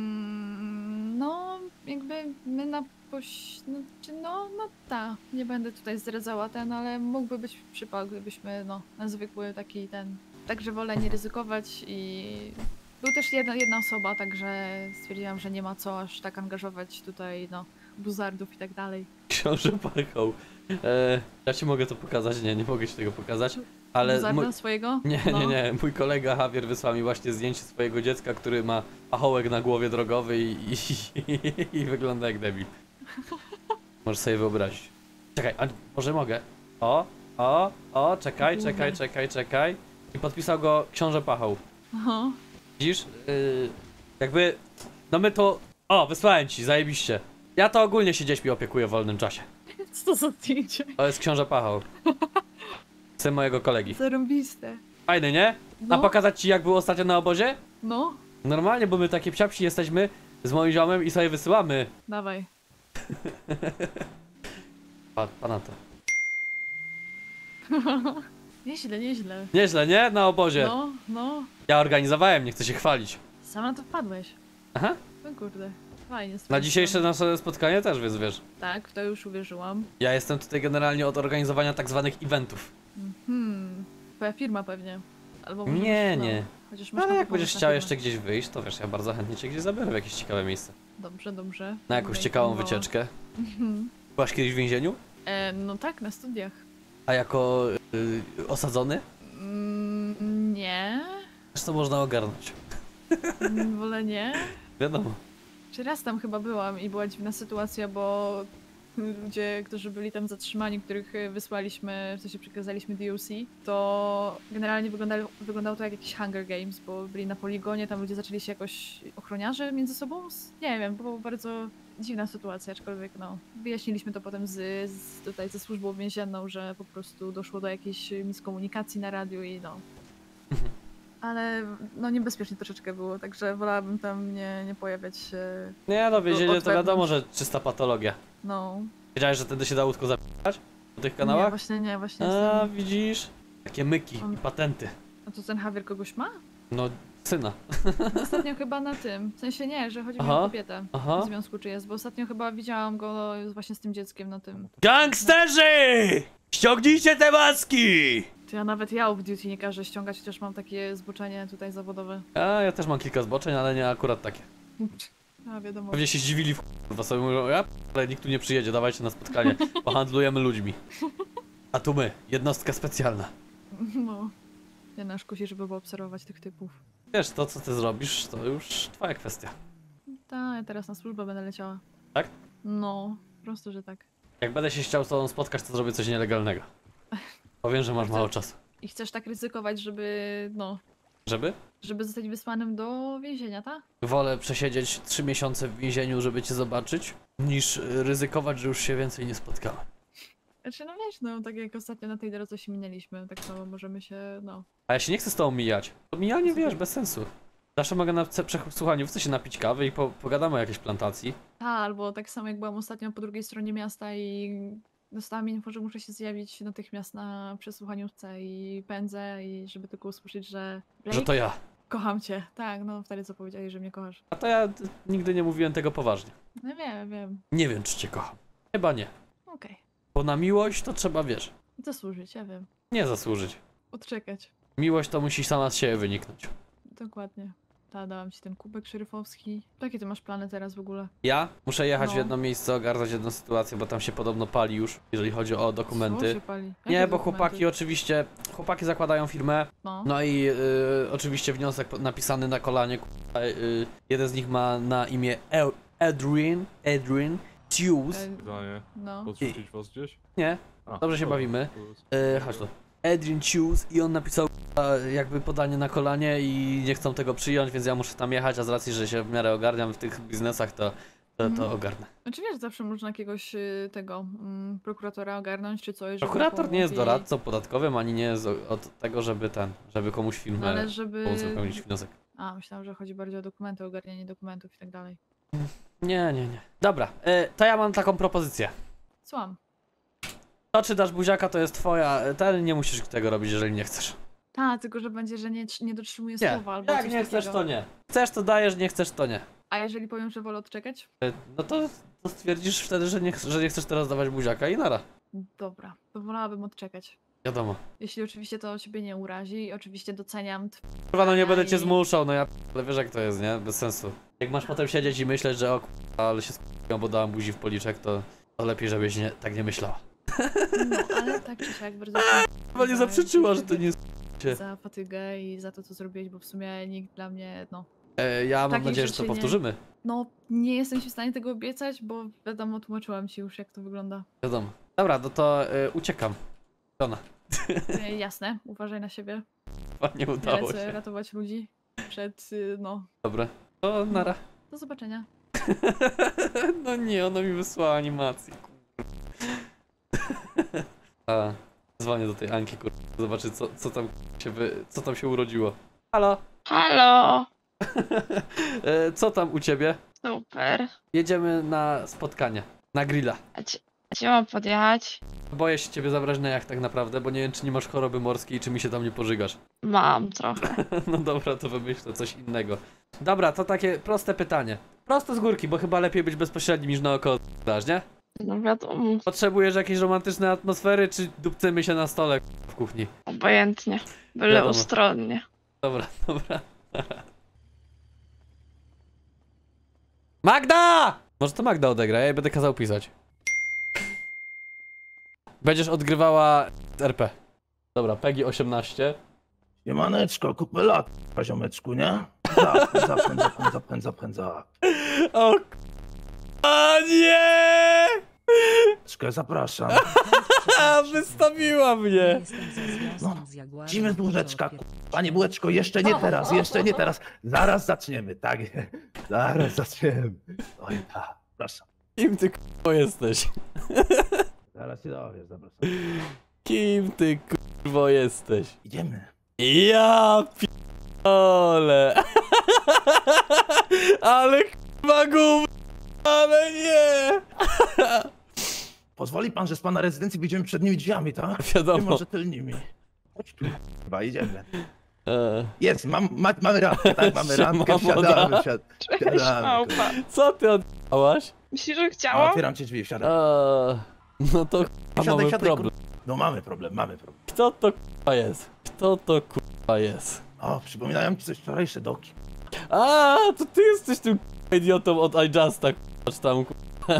Mm, no jakby my na poś... No, czy no, no ta, nie będę tutaj zdradzała ten, ale mógłby być przypał, gdybyśmy no na zwykły taki ten. Także wolę nie ryzykować i był też jedna, jedna osoba, także stwierdziłam, że nie ma co aż tak angażować tutaj no buzardów i tak dalej. Książę Parchoł. E, ja ci mogę to pokazać? Nie, nie mogę ci tego pokazać. Ale Buzarda mój... swojego? Nie, No. nie, nie. Mój kolega Javier wysłał mi właśnie zdjęcie swojego dziecka, który ma pachołek na głowie drogowy i, i, i, i wygląda jak debil. Możesz sobie wyobrazić. Czekaj, a może mogę? O, o, o, czekaj, Kurde. czekaj, czekaj, czekaj. I podpisał go książę Pachoł. Aha. Widzisz? Yy, jakby... No my to... O, wysłałem ci, zajebiście. Ja to ogólnie się dziećmi opiekuję w wolnym czasie. Co to za zdjęcie? To jest książę Pachoł. Syn mojego kolegi. Zarąbiste. Fajny, nie? A No, pokazać ci jak było ostatnio na obozie? no, Normalnie, bo my takie psiapsi jesteśmy z moim ziomem i sobie wysyłamy. dawaj. Pa, pana to. Nieźle, nieźle. Nieźle, nie? Na obozie. No, no. Ja organizowałem, nie chcę się chwalić. Sam na to wpadłeś. Aha. No kurde. Fajnie. Na sprawdziłam. dzisiejsze nasze spotkanie też, więc wiesz. Tak, w to już uwierzyłam. Ja jestem tutaj generalnie od organizowania tak zwanych eventów. Hmm. Twoja firma pewnie. Albo może Nie, masz, no, nie. Chociaż No masz ale na jak to będziesz pomysł na chciał firmę. jeszcze gdzieś wyjść, to wiesz, ja bardzo chętnie cię gdzieś zabiorę w jakieś ciekawe miejsce. Dobrze, dobrze. Na jakąś Będę ciekawą informowała. wycieczkę. Mhm. Byłaś kiedyś w więzieniu? E, no tak, na studiach. A jako y, osadzony? Mm, nie. Też to można ogarnąć. Mm, Wolę nie. Wiadomo. Czy raz tam chyba byłam i była dziwna sytuacja, bo ludzie, którzy byli tam zatrzymani, których e, wysłaliśmy, w sensie przekazaliśmy D O C, to generalnie wyglądało, wyglądało to jak jakiś Hunger Games, bo byli na poligonie, tam ludzie zaczęli się jakoś ochroniarze między sobą, s- nie wiem, była bardzo dziwna sytuacja, aczkolwiek no, wyjaśniliśmy to potem z, z tutaj ze służbą więzienną, że po prostu doszło do jakiejś miskomunikacji na radiu i no, Ale no niebezpiecznie troszeczkę było, także wolałabym tam nie, nie pojawiać się. Nie no, więzienie od to wiadomo, wewnątrz. że czysta patologia. No. Wiedziałeś, że wtedy się da łódko zapytać? Po tych Nie, kanałach? właśnie nie, właśnie A, jestem. widzisz? Takie myki On- i patenty. A to ten Javier kogoś ma? No, syna. Ostatnio chyba na tym. W sensie nie, że chodzi mi Aha. o kobietę Aha. w związku czy jest, bo ostatnio chyba widziałam go właśnie z tym dzieckiem na tym. Gangsterzy! Ściągnijcie te maski! To ja nawet ja w duty nie każę ściągać, chociaż mam takie zboczenie tutaj zawodowe. A, ja też mam kilka zboczeń, ale nie akurat takie. A wiadomo. Pewnie się zdziwili w kurwa sobie mówią, ja p- ale nikt tu nie przyjedzie, dawajcie na spotkanie, pohandlujemy ludźmi. A tu my, jednostka specjalna. No. Nie nasz kusi, żeby obserwować tych typów. Wiesz, to co ty zrobisz, to już twoja kwestia. Tak, ja teraz na służbę będę leciała. Tak? No, prosto, że tak. Jak będę się chciał z tobą spotkać, to zrobię coś nielegalnego. Powiem, że masz mało czasu. I chcesz tak ryzykować, żeby, no, Żeby? żeby zostać wysłanym do więzienia, tak? Wolę przesiedzieć trzy miesiące w więzieniu, żeby cię zobaczyć, niż y, ryzykować, że już się więcej nie spotkamy. Znaczy, no wiesz, no, tak jak ostatnio na tej drodze się minęliśmy, tak samo możemy się, no. A ja się nie chcę z tobą mijać. To mijanie, wiesz, bez sensu. Zawsze mogę na ce- przesłuchaniu chcę się napić kawy i po pogadamy o jakiejś plantacji. A, albo tak samo jak byłam ostatnio po drugiej stronie miasta i dostałam info, że muszę się zjawić natychmiast na przesłuchaniówce i pędzę i żeby tylko usłyszeć, że Blake, Że to ja. kocham cię. Tak, no wtedy co powiedziałeś, że mnie kochasz. A to ja y, nigdy nie mówiłem tego poważnie. No wiem, wiem. Nie wiem, czy cię kocham. Chyba nie. Okej. Bo na miłość to trzeba, wiesz, Zasłużyć, ja wiem. nie zasłużyć. Odczekać. Miłość to musi sama z siebie wyniknąć. Dokładnie. Ta, dałam ci ten kubek szeryfowski. Jakie ty masz plany teraz w ogóle? Ja muszę jechać w No. jedno miejsce, ogarnąć jedną sytuację, bo tam się podobno pali już, jeżeli chodzi o Co dokumenty. się pali? Jakie Nie, bo dokumenty? chłopaki oczywiście, chłopaki zakładają firmę, No. no i y, oczywiście wniosek po- napisany na kolanie, k***a, y, jeden z nich ma na imię El Adrian, Adrian Tews. E, Pytanie. no. Podrzucić was gdzieś? Nie, A, dobrze się dobra, bawimy. to jest- y, chodź tu. Adrian Tews i on napisał k***a, jakby podanie na kolanie i nie chcą tego przyjąć, więc ja muszę tam jechać, a z racji, że się w miarę ogarniam w tych biznesach, to, to, to Mhm. ogarnę. Znaczy wiesz, zawsze można jakiegoś y, tego mm, prokuratora ogarnąć czy coś, żeby Prokurator nie jest pomógł i- doradcą podatkowym, ani nie jest o- od tego, żeby ten, żeby komuś No, firmę ale żeby... pomóc wypełnić wniosek. A, myślałam, że chodzi bardziej o dokumenty, ogarnianie dokumentów i tak dalej. Nie, nie, nie. Dobra, y, to ja mam taką propozycję. Słucham. To czy dasz buziaka, to jest twoja, y, ten nie musisz tego robić, jeżeli nie chcesz. Ta, tylko że będzie, że nie, nie dotrzymuje Nie, słowa albo jak coś nie chcesz, takiego. to nie. Chcesz, to dajesz, nie chcesz, to nie. A jeżeli powiem, że wolę odczekać? Y, No to, to stwierdzisz wtedy, że nie, ch- że nie chcesz teraz dawać buziaka i nara. Dobra, to wolałabym odczekać. Wiadomo. Jeśli oczywiście to ciebie nie urazi i oczywiście doceniam tw- Kurwa, no nie będę cię i- zmuszał, no ja ale wiesz jak to jest, nie? Bez sensu. Jak masz potem siedzieć i myśleć, że o k***a, ale się sk***ą, bo dałam buzi w policzek, to, to lepiej, żebyś nie, tak nie myślała. No, ale tak czy siak bardzo Chyba nie zaprzeczyła, że to nie jest. za fatygę i za to, co zrobiłeś, bo w sumie nikt dla mnie, no... E, ja mam Takich nadzieję, że to rzeczy nie- powtórzymy. No, nie jestem ci w stanie tego obiecać, bo wiadomo, tłumaczyłam ci już, jak to wygląda. Wiadomo. Dobra, no to y, uciekam. Żona. E, Jasne, uważaj na siebie. Chyba nie Ja udało lecę się. ratować ludzi przed, y, no... Dobra. To nara. Do zobaczenia. No nie, ona mi wysłała animację. A, dzwonię do tej Anki, kur... Zobaczy co, co tam się wy... co tam się urodziło. Halo? Halo! E, co tam u ciebie? Super. Jedziemy na spotkanie. Na grilla. A gdzie, gdzie mam podjechać? Boję się ciebie zabrać na jacht tak naprawdę, bo nie wiem czy nie masz choroby morskiej i czy mi się tam nie pożygasz. Mam trochę. No dobra, to wymyślę coś innego. Dobra, to takie proste pytanie. Proste z górki, bo chyba lepiej być bezpośrednim niż naokoło, dasz, nie? No wiadomo, Potrzebujesz jakiejś romantycznej atmosfery, czy dupcymy się na stole w kuchni? obojętnie. Byle Wiadomo. ustronnie. Dobra, dobra. Magda! Może to Magda odegra, ja jej będę kazał pisać. Będziesz odgrywała R P. Dobra, Peggy osiemnaście. Siemaneczko, kupę lat, ziomeczku, nie? Zapędza, zapędza, zapędza, zapędza, zapędza. O k... A nie! Czekaj, zapraszam. A, wystawiła mnie! No, Zimy z łóżeczka, panie bułeczko, jeszcze nie teraz, jeszcze nie teraz. Zaraz zaczniemy, tak? Zaraz zaczniemy. Oj, tak, proszę. Kim ty k***o jesteś? Zaraz się dowiesz, zapraszam. Kim ty k***o jesteś? Idziemy. Ja pi... Ole. Ale k***a gum... Ale nie! Pozwoli pan, że z pana rezydencji wyjdziemy przednimi drzwiami, tak? Wiadomo. Nie może tylnymi. Chodź tu, chyba idziemy. Eee. Jest, mam, ma, mamy randkę, tak? Mamy Siema, randkę, moda. wsiadamy, wsiad, Cześć, wsiadamy. małpa. Co ty odjechałaś? Myślisz, że A, chciałam? otwieram ci drzwi, wsiadaj. Eee. No to k***a Wsiadaj, mamy wsiadaj, problem. No mamy problem, mamy problem. Kto to k***a jest? Kto to k***a jest? O, przypominają ci coś wczorajsze doki. A, to ty jesteś tym k***a idiotą od iJusta, k***a, czy tam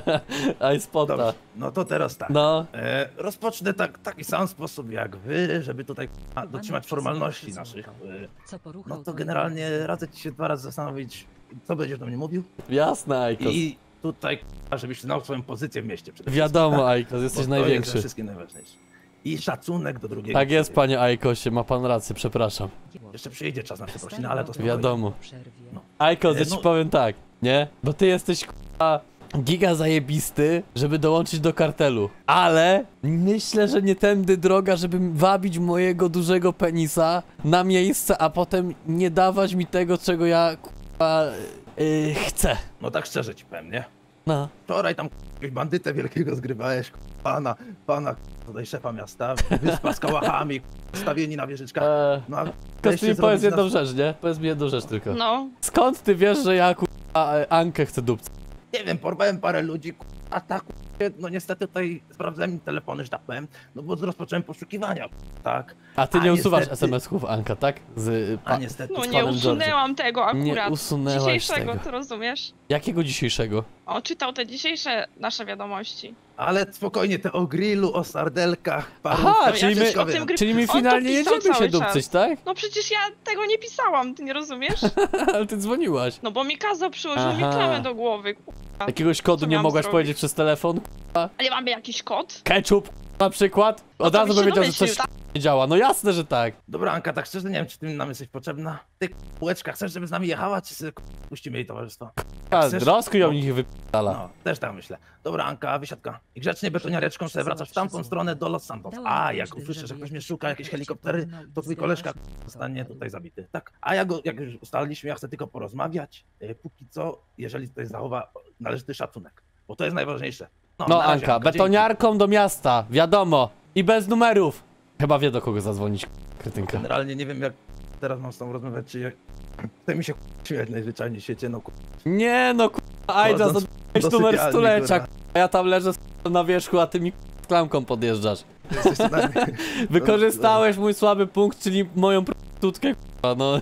k***a iSpota. Dobrze, no to teraz tak. No. E, rozpocznę tak, taki sam sposób jak wy, żeby tutaj a, dotrzymać formalności naszych. E, no to generalnie radzę ci się dwa razy zastanowić, co będziesz do mnie mówił. Jasne, Aikos. I tutaj, a, żebyś znał swoją pozycję w mieście przede wszystkim. Wiadomo, tak? Aikos, jesteś Bo to jest największy. przede wszystkim najważniejsze. I szacunek do drugiego. Tak jest, człowieka. panie Aikosie, ma pan rację, przepraszam. Jeszcze przyjdzie czas na przeprosiny, ale to spokojnie. Wiadomo. No. Aikos, ja E, ci no- powiem tak, nie? Bo ty jesteś k***a giga zajebisty, żeby dołączyć do kartelu. Ale myślę, że nie tędy droga, żeby wabić mojego dużego penisa na miejsce, a potem nie dawać mi tego, czego ja k***a yy, chcę. No tak szczerze ci powiem, nie? No. Wczoraj tam jakiegoś bandytę wielkiego zgrywałeś, pana, pana tutaj szefa miasta, wyspa z kałachami, stawieni na wieżyczkach. Eee, No, a tylko weźcie ty mi powiedz zrobić jedną nas- rzecz, nie? Powiedz mi jedną rzecz tylko. No, Skąd ty wiesz, że ja k***a Ankę chcę dupcać? Nie wiem, porwałem parę ludzi, ku- a tak, ku- no niestety tutaj sprawdzałem im telefony, że tak powiem, no bo rozpocząłem poszukiwania, tak? A ty A nie usuwasz niestety- es em esów, Anka, tak? Z, y, A pa... niestety, no z nie panem usunęłam tego Nie akurat. usunęłaś Dzisiejszego, tego. to rozumiesz? Jakiego dzisiejszego? O, czytał te dzisiejsze nasze wiadomości. ale spokojnie, te o grillu, o sardelkach, Aha, parówkach, czyli ja my- wszystko o tym wiem. gry- Czyli my On to finalnie pisał jedziemy się cały dupcyć, czas. tak? No przecież ja tego nie pisałam, ty nie rozumiesz? Ale ty dzwoniłaś. No bo mi kazał przyłożył mi Aha. klamę do głowy. k***a. Jakiegoś kodu Co nie miałam mogłaś zrobić? powiedzieć przez telefon? Ale mamy jakiś kod? Ketchup na przykład? Od to razu byś bym się wiedział, że domyślił, coś tak? nie działa. No jasne, że tak. Dobra, Anka, tak szczerze, nie wiem, czy ty nam jesteś potrzebna. Ty, kółeczka, chcesz, żeby z nami jechała, czy sobie, ku- puścimy jej towarzystwo? A, chcesz- rozkuj ją no. niech wypala. No, też tak myślę. Dobra, Anka, wysiadka. I grzecznie betoniareczką sobie wracasz w tamtą stronę do Los Santos. A, jak usłyszysz, że ktoś mnie szuka, jakieś helikoptery, to twój koleżka zostanie tutaj zabity. Tak. A ja go, jak już ustaliliśmy, ja chcę tylko porozmawiać. E, Póki co, jeżeli tutaj zachowa należyty szacunek. Bo to jest najważniejsze. No na razie, Anka, dzięki. betoniarką do miasta, wiadomo. I bez numerów. Chyba wie do kogo zadzwonić, kretynka. Generalnie nie wiem, jak teraz mam z tą rozmowę, czy jak... Chce mi się śmiać najzwyczajniej w świecie, no ku... Nie no k***a, Ajda, Chodząc zadałeś do numer sypialni, stulecia, kurwa. k***a, ja tam leżę na wierzchu, a ty mi z klamką podjeżdżasz. Jesteś co najmniej... Wykorzystałeś mój słaby punkt, czyli moją prostytutkę, k***a, no.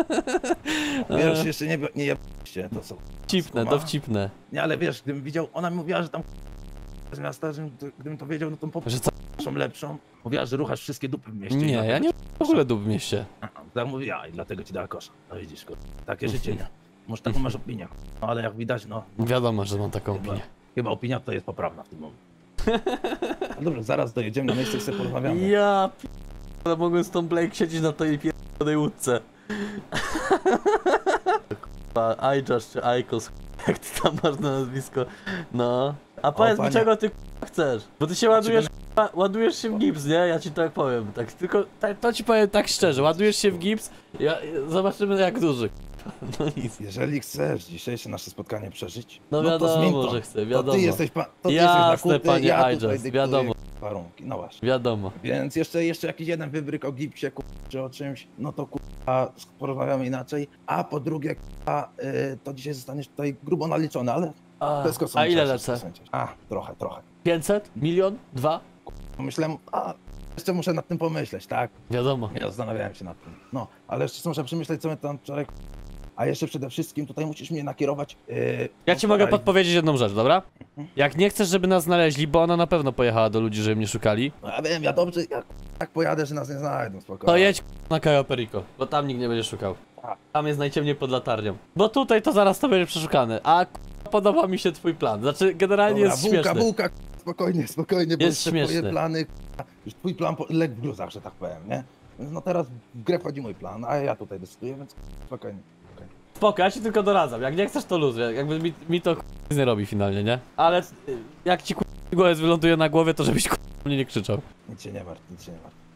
Wiesz, jeszcze nie, nie jebaliście, to są... Wcipne, skuma. dowcipne. Nie, ale wiesz, gdybym widział, ona mi mówiła, że tam z miasta, że gdybym to wiedział, no to Że co? popraszą lepszą. Mówiła, że ruchasz wszystkie dupy w mieście. Nie, i ja dlatego nie ci- w ogóle dób w mieście. Aha, tak mówiła i dlatego ci dała kosza. No widzisz, kur... takie życie, nie? Może taką masz opinię, kur... no ale jak widać, no, Wiadomo, że mam taką chyba, opinię. chyba opinia to jest poprawna w tym momencie. No dobrze, zaraz dojedziemy na miejsce i sobie porozmawiamy. Ja p... ale mogłem z tą Blake siedzieć na tej pierdolonej łódce. K***a, iJust czy Aikos, jak ty tam masz na nazwisko. No. A powiedz mi, panie. czego ty k***a chcesz? Bo ty się ładujesz, k***a, ładujesz się w gips, nie? Ja ci tak powiem. Tak, tylko tak, to ci powiem tak szczerze, ładujesz się w gips, ja, zobaczymy jak duży. No nic. Jeżeli chcesz dzisiejsze nasze spotkanie przeżyć, No to wiadomo, zmień to. że chcę, To wiadomo. ty jesteś, pa... to ty Jasne, jesteś na kupie, panie ja tutaj iJust, dyktuję wiadomo. warunki, no właśnie. Wiadomo. Więc jeszcze, jeszcze jakiś jeden wybryk o gipsie, ku... czy o czymś, no to kurwa porozmawiamy inaczej. A po drugie, kurwa, y, to dzisiaj zostaniesz tutaj grubo naliczony, ale A, bez kosą a ile czasu, lecę? czasu. A, trochę, trochę. pięćset? Milion? Dwa? Pomyślałem, a jeszcze muszę nad tym pomyśleć, tak? Wiadomo. Ja zastanawiałem się nad tym. No, ale jeszcze muszę przemyśleć, co my tam wczoraj... A jeszcze przede wszystkim tutaj musisz mnie nakierować... Yy, Ja ci no, mogę dalej. podpowiedzieć jedną rzecz, dobra? Jak nie chcesz, żeby nas znaleźli, bo ona na pewno pojechała do ludzi, żeby mnie szukali, No, ja wiem, ja dobrze, jak tak pojadę, że nas nie znajdą, spokojnie. to jedź na Cayo Perico, bo tam nikt nie będzie szukał. Tam jest najciemniej pod latarnią. Bo tutaj to zaraz to będzie przeszukane, a podoba mi się twój plan. Znaczy, generalnie Dobra, jest bułka, śmieszny. bułka, spokojnie, spokojnie, bo Jest jeszcze śmieszny. twoje plany, już twój plan po- legł w gruzach, że tak powiem, nie? Więc no teraz w grę wchodzi mój plan, a ja tutaj decyduję, więc spokojnie. Spoko, ja ci tylko doradzam. Jak nie chcesz, to luz. Jakby mi, mi to nic nie robi finalnie, nie? Ale y, jak ci głos wyląduje na głowie, to żebyś mnie nie krzyczał. Nic się nie martw, nic się nie martw.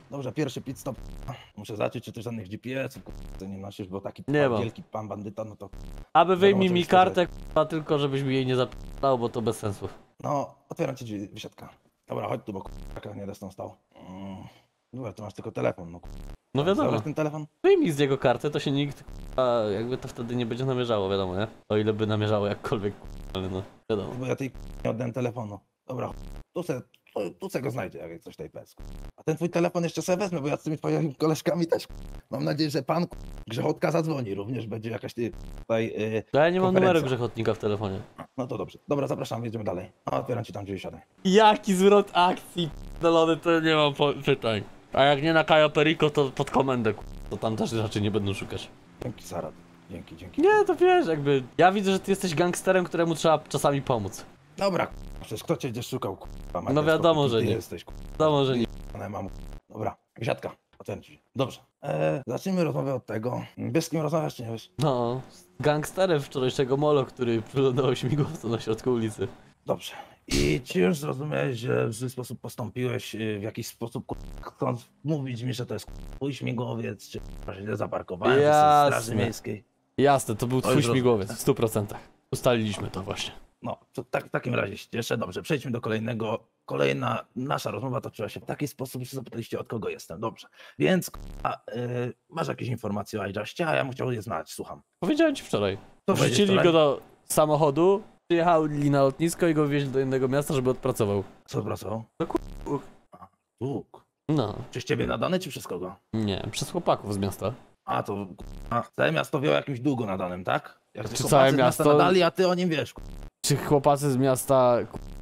Dobrze, pierwszy pit stop. Muszę zacząć, czy ty żadnych G P S-ów ty nie nosisz, bo taki Nie pan, mam. wielki pan bandyta, no to... Aby Wiadomo, wyjmij co mi mi kartę, k***a, tylko żebyś mi jej nie zapytał, bo to bez sensu. No, otwieram ci drzwi, wysiadka. Dobra, chodź tu, bo k***a nie resztą stał. Mm. Dobra, tu masz tylko telefon, no k***a. No wiadomo. Zabrać ten telefon? Wyjmij z niego kartę, to się nikt, k***a, jakby to wtedy nie będzie namierzało, wiadomo, nie? O ile by namierzało jakkolwiek, k***a, ale no, wiadomo. Bo ja tej k***a nie oddałem telefonu. Dobra, tu se, tu, tu se go znajdzie, jak coś tej pes. A ten twój telefon jeszcze sobie wezmę, bo ja z tymi twoimi koleżkami też. Mam nadzieję, że pan Grzechotka zadzwoni, również będzie jakaś ty tutaj... Yy, Ja nie mam konferencja. numeru grzechotnika w telefonie. No to dobrze. Dobra, zapraszam, jedziemy dalej. A otwieram ci tam drzwi, siadaj. Jaki zwrot akcji, p***dolony, to nie mam pytań. A jak nie na Cayo Perico, to pod komendę, k***, to tam też raczej nie będą szukać. Dzięki, Sara. Dzięki, dzięki. Nie, to wiesz, jakby, ja widzę, że ty jesteś gangsterem, któremu trzeba czasami pomóc. Dobra, k***a, przecież kto cię gdzieś szukał, k***a, No wiadomo, że ty nie. jesteś, k***a. Wiadomo, że nie. Ale mam. Dobra, siatka, otwieram ci. Dobrze. Eee, zacznijmy rozmowę od tego. Wiesz, z kim rozmawiasz, czy nie wiesz? No, z gangsterem wczorajszego molo, który wylądował śmigłowcem na środku ulicy. Dobrze. I czy już zrozumiałeś, że w zły sposób postąpiłeś, y, w jakiś sposób, k***a, chcąc mówić mi, że to jest k***a, twój śmigłowiec, czy k***a, źle zaparkowałem w Jasne. Straży Miejskiej? Jasne, to był Oj, twój rozumiem. śmigłowiec, w stu procentach. Ustaliliśmy to właśnie. No, to tak, w takim razie się cieszę. Dobrze, przejdźmy do kolejnego. Kolejna nasza rozmowa toczyła się w taki sposób, że zapytaliście, od kogo jestem. Dobrze. Więc k***a, y, masz jakieś informacje o iJustie, a ja bym chciał je znać. Słucham. Powiedziałem ci wczoraj. To powiedzieć Wrzucili wczoraj? go do samochodu, przyjechali na lotnisko i go wieźli do innego miasta, żeby odpracował. Co pracował? No k***u. A, Łuk. No, Przez ciebie nadany, czy przez kogo? nie, przez chłopaków z miasta. A, to k***a, całe miasto wie o jakimś długu nadanym, tak? Jak Czy ci całe chłopacy z miasta miasto- nadali, a ty o nim wiesz. k***a. Czy chłopacy z miasta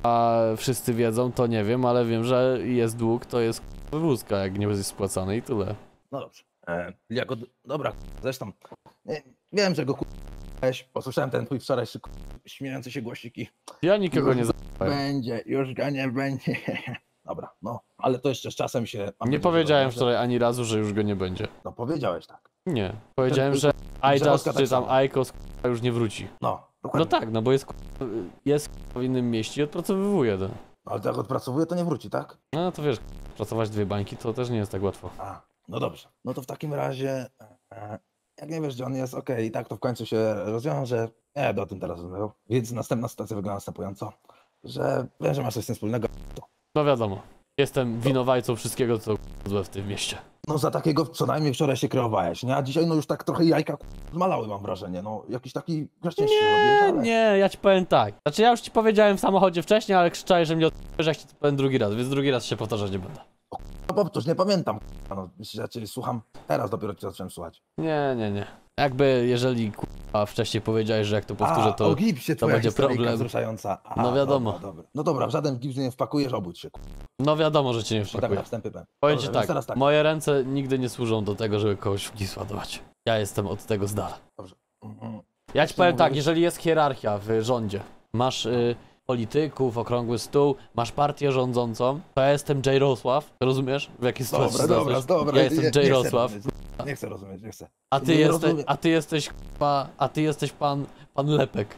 a wszyscy wiedzą, to nie wiem, ale wiem, że jest dług, to jest k***a, wywózka, jak nie jest spłacany i tyle. No dobrze. E, jako, dobra, k***a, zresztą e, wiem, że go k***ałeś. Posłyszałem ten twój wczorajszy k***a, śmiejący się głosiki. Ja nikogo nie za... Będzie, już go nie będzie. Dobra, no, ale to jeszcze z czasem się... mam Nie nadzieję, że powiedziałem rozwiąże. wczoraj ani razu, że już go nie będzie. No powiedziałeś tak. Nie. Powiedziałem, Ten- że iJust Grzechotka czy tak tam samo. Aikos k***a, już nie wróci. No, No dokładnie. tak, no bo jest k***a, jest k***a, w innym mieście i odpracowywuje to. Ale jak odpracowuje, to nie wróci, tak? No to wiesz, k***a, pracować dwie bańki to też nie jest tak łatwo. A, no dobrze. No to w takim razie, e, jak nie wiesz, gdzie on jest, okej, i tak to w końcu się rozwiąże. Nie będę o tym teraz rozmawiał. Więc następna sytuacja wygląda następująco, że wiem, że masz coś z tym wspólnego. No wiadomo. Jestem winowajcą wszystkiego, co k***a, złe w tym mieście. No za takiego co najmniej wczoraj się kreowałeś, nie? A dzisiaj no już tak trochę jajka k***, zmalały, mam wrażenie. No jakiś taki grzeczniejszy się robisz, Nie, ale... nie, ja ci powiem tak. Znaczy ja już ci powiedziałem w samochodzie wcześniej, ale krzyczałeś, że mnie odpisz, jak ci to powiem drugi raz, więc drugi raz się powtarzać nie będę. No powtórz, nie pamiętam. k***a, No, myślę, że cię słucham. Teraz dopiero cię zacząłem słuchać. Nie, nie, nie. Jakby jeżeli k***a wcześniej powiedziałeś, że jak to powtórzę, A, to... o gipsie to twoja będzie historyjka problem. wzruszająca. A, No wiadomo. Dobra, dobra. No dobra, w żaden gips nie wpakujesz, obudź się. k***a. No wiadomo, że cię nie I tak na wpakuję. wstępy powiem. Powiem Dobrze, ci więc tak, teraz tak. moje ręce nigdy nie służą do tego, żeby kogoś w gis ładować. Ja jestem od tego z dala. Mhm. Ja ci Jeszcze powiem mogę tak, być- jeżeli jest hierarchia w rządzie, masz y, polityków, okrągły stół, masz partię rządzącą, to ja jestem Jarosław, rozumiesz? W jakiej sytuacji Dobra, dobra, znalazłeś? dobra. Ja nie- jestem nie chcę Jarosław, rozumieć, Nie chcę rozumieć, nie chcę. a ty, nie jesteś, rozumiem. a ty jesteś k***a, a ty jesteś pan, pan Lepek.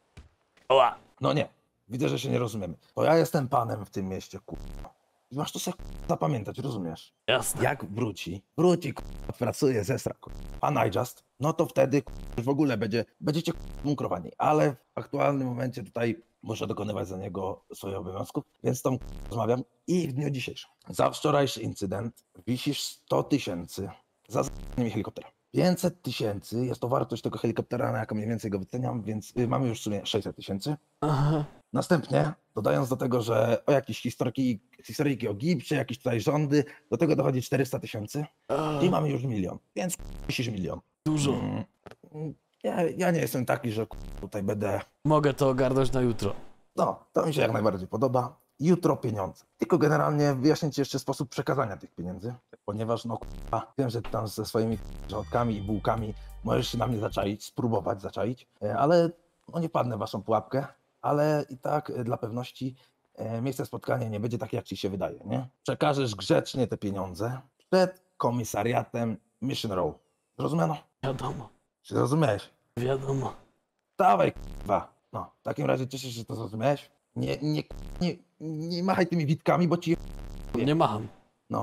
Oła. No nie, widzę, że się nie rozumiemy. To ja jestem panem w tym mieście, k***a. I masz to sobie k***a, zapamiętać, rozumiesz? Jasne. Jak wróci, wróci, k***a, pracuje, zesra, k***a. Pan iJust, no to wtedy k***a, w ogóle będzie, będziecie k***a, bunkrowani. Ale w aktualnym momencie tutaj muszę dokonywać za niego swoich obowiązków, więc z tą k***a, rozmawiam. I w dniu dzisiejszym, za wczorajszy incydent, wisisz sto tysięcy za z***anie mi helikoptera. pięćset tysięcy jest to wartość tego helikoptera, na jaką mniej więcej go wyceniam, więc y, mamy już w sumie sześćset tysięcy. Aha. Następnie, dodając do tego, że o jakieś historyki, historyjki o gipsie, jakieś tutaj rządy, do tego dochodzi czterysta tysięcy i mamy już milion, więc wisisz milion. Dużo. Mm, Ja, ja nie jestem taki, że tutaj będę... Mogę to ogarnąć na jutro. No, to mi się jak najbardziej podoba. Jutro pieniądze. Tylko generalnie wyjaśnię ci jeszcze sposób przekazania tych pieniędzy, ponieważ no k***a, wiem, że ty tam ze swoimi żołądkami i bułkami możesz się na mnie zaczaić, spróbować zaczaić, e, ale no nie padnę w waszą pułapkę, ale i tak e, dla pewności e, miejsce spotkania nie będzie takie, jak ci się wydaje, nie? Przekażesz grzecznie te pieniądze przed komisariatem Mission Row. Zrozumiano? Wiadomo, Czy zrozumiałeś? wiadomo. Dawaj, k***wa. No, w takim razie cieszę się, że to zrozumiałeś. Nie, nie, nie, nie machaj tymi witkami, bo ci... Nie mam. No,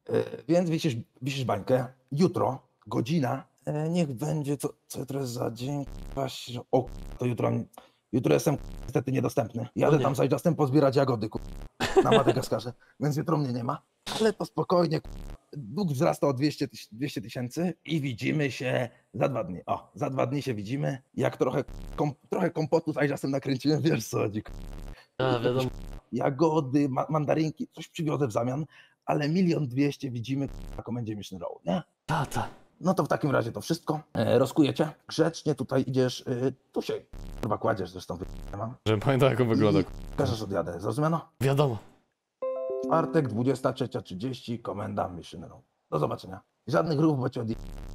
E, więc wisisz, wisisz bańkę. Jutro, godzina, e, niech będzie, co, co jutro jest za dzień? Właśnie, o, to jutro, jutro jestem niestety niedostępny. Jadę No nie. tam za Justem pozbierać jagody, ku, na Madagaskarze, więc jutro mnie nie ma. Ale to spokojnie, ku, dług wzrasta o dwieście tysięcy i widzimy się za dwa dni. O, za dwa dni się widzimy. Jak trochę, kom, trochę kompotu z Ajasem nakręciłem, wiesz co chodzi. ku. A, wiadomo. Jagody, ma mandarynki, coś przywiozę w zamian, ale milion dwieście widzimy na komendzie Mission Row, nie? Tata. No to w takim razie to wszystko. E, rozkujecie. Grzecznie tutaj idziesz, y, tu się chyba kładziesz, zresztą wy- mam. Żebym pamiętał jak on wygląda. I każesz odjadę, zrozumiano? Wiadomo. Czwartek, dwudziesta trzecia trzydzieści, komenda Mission Row. Do zobaczenia. Żadnych ruchów, bo cię odje...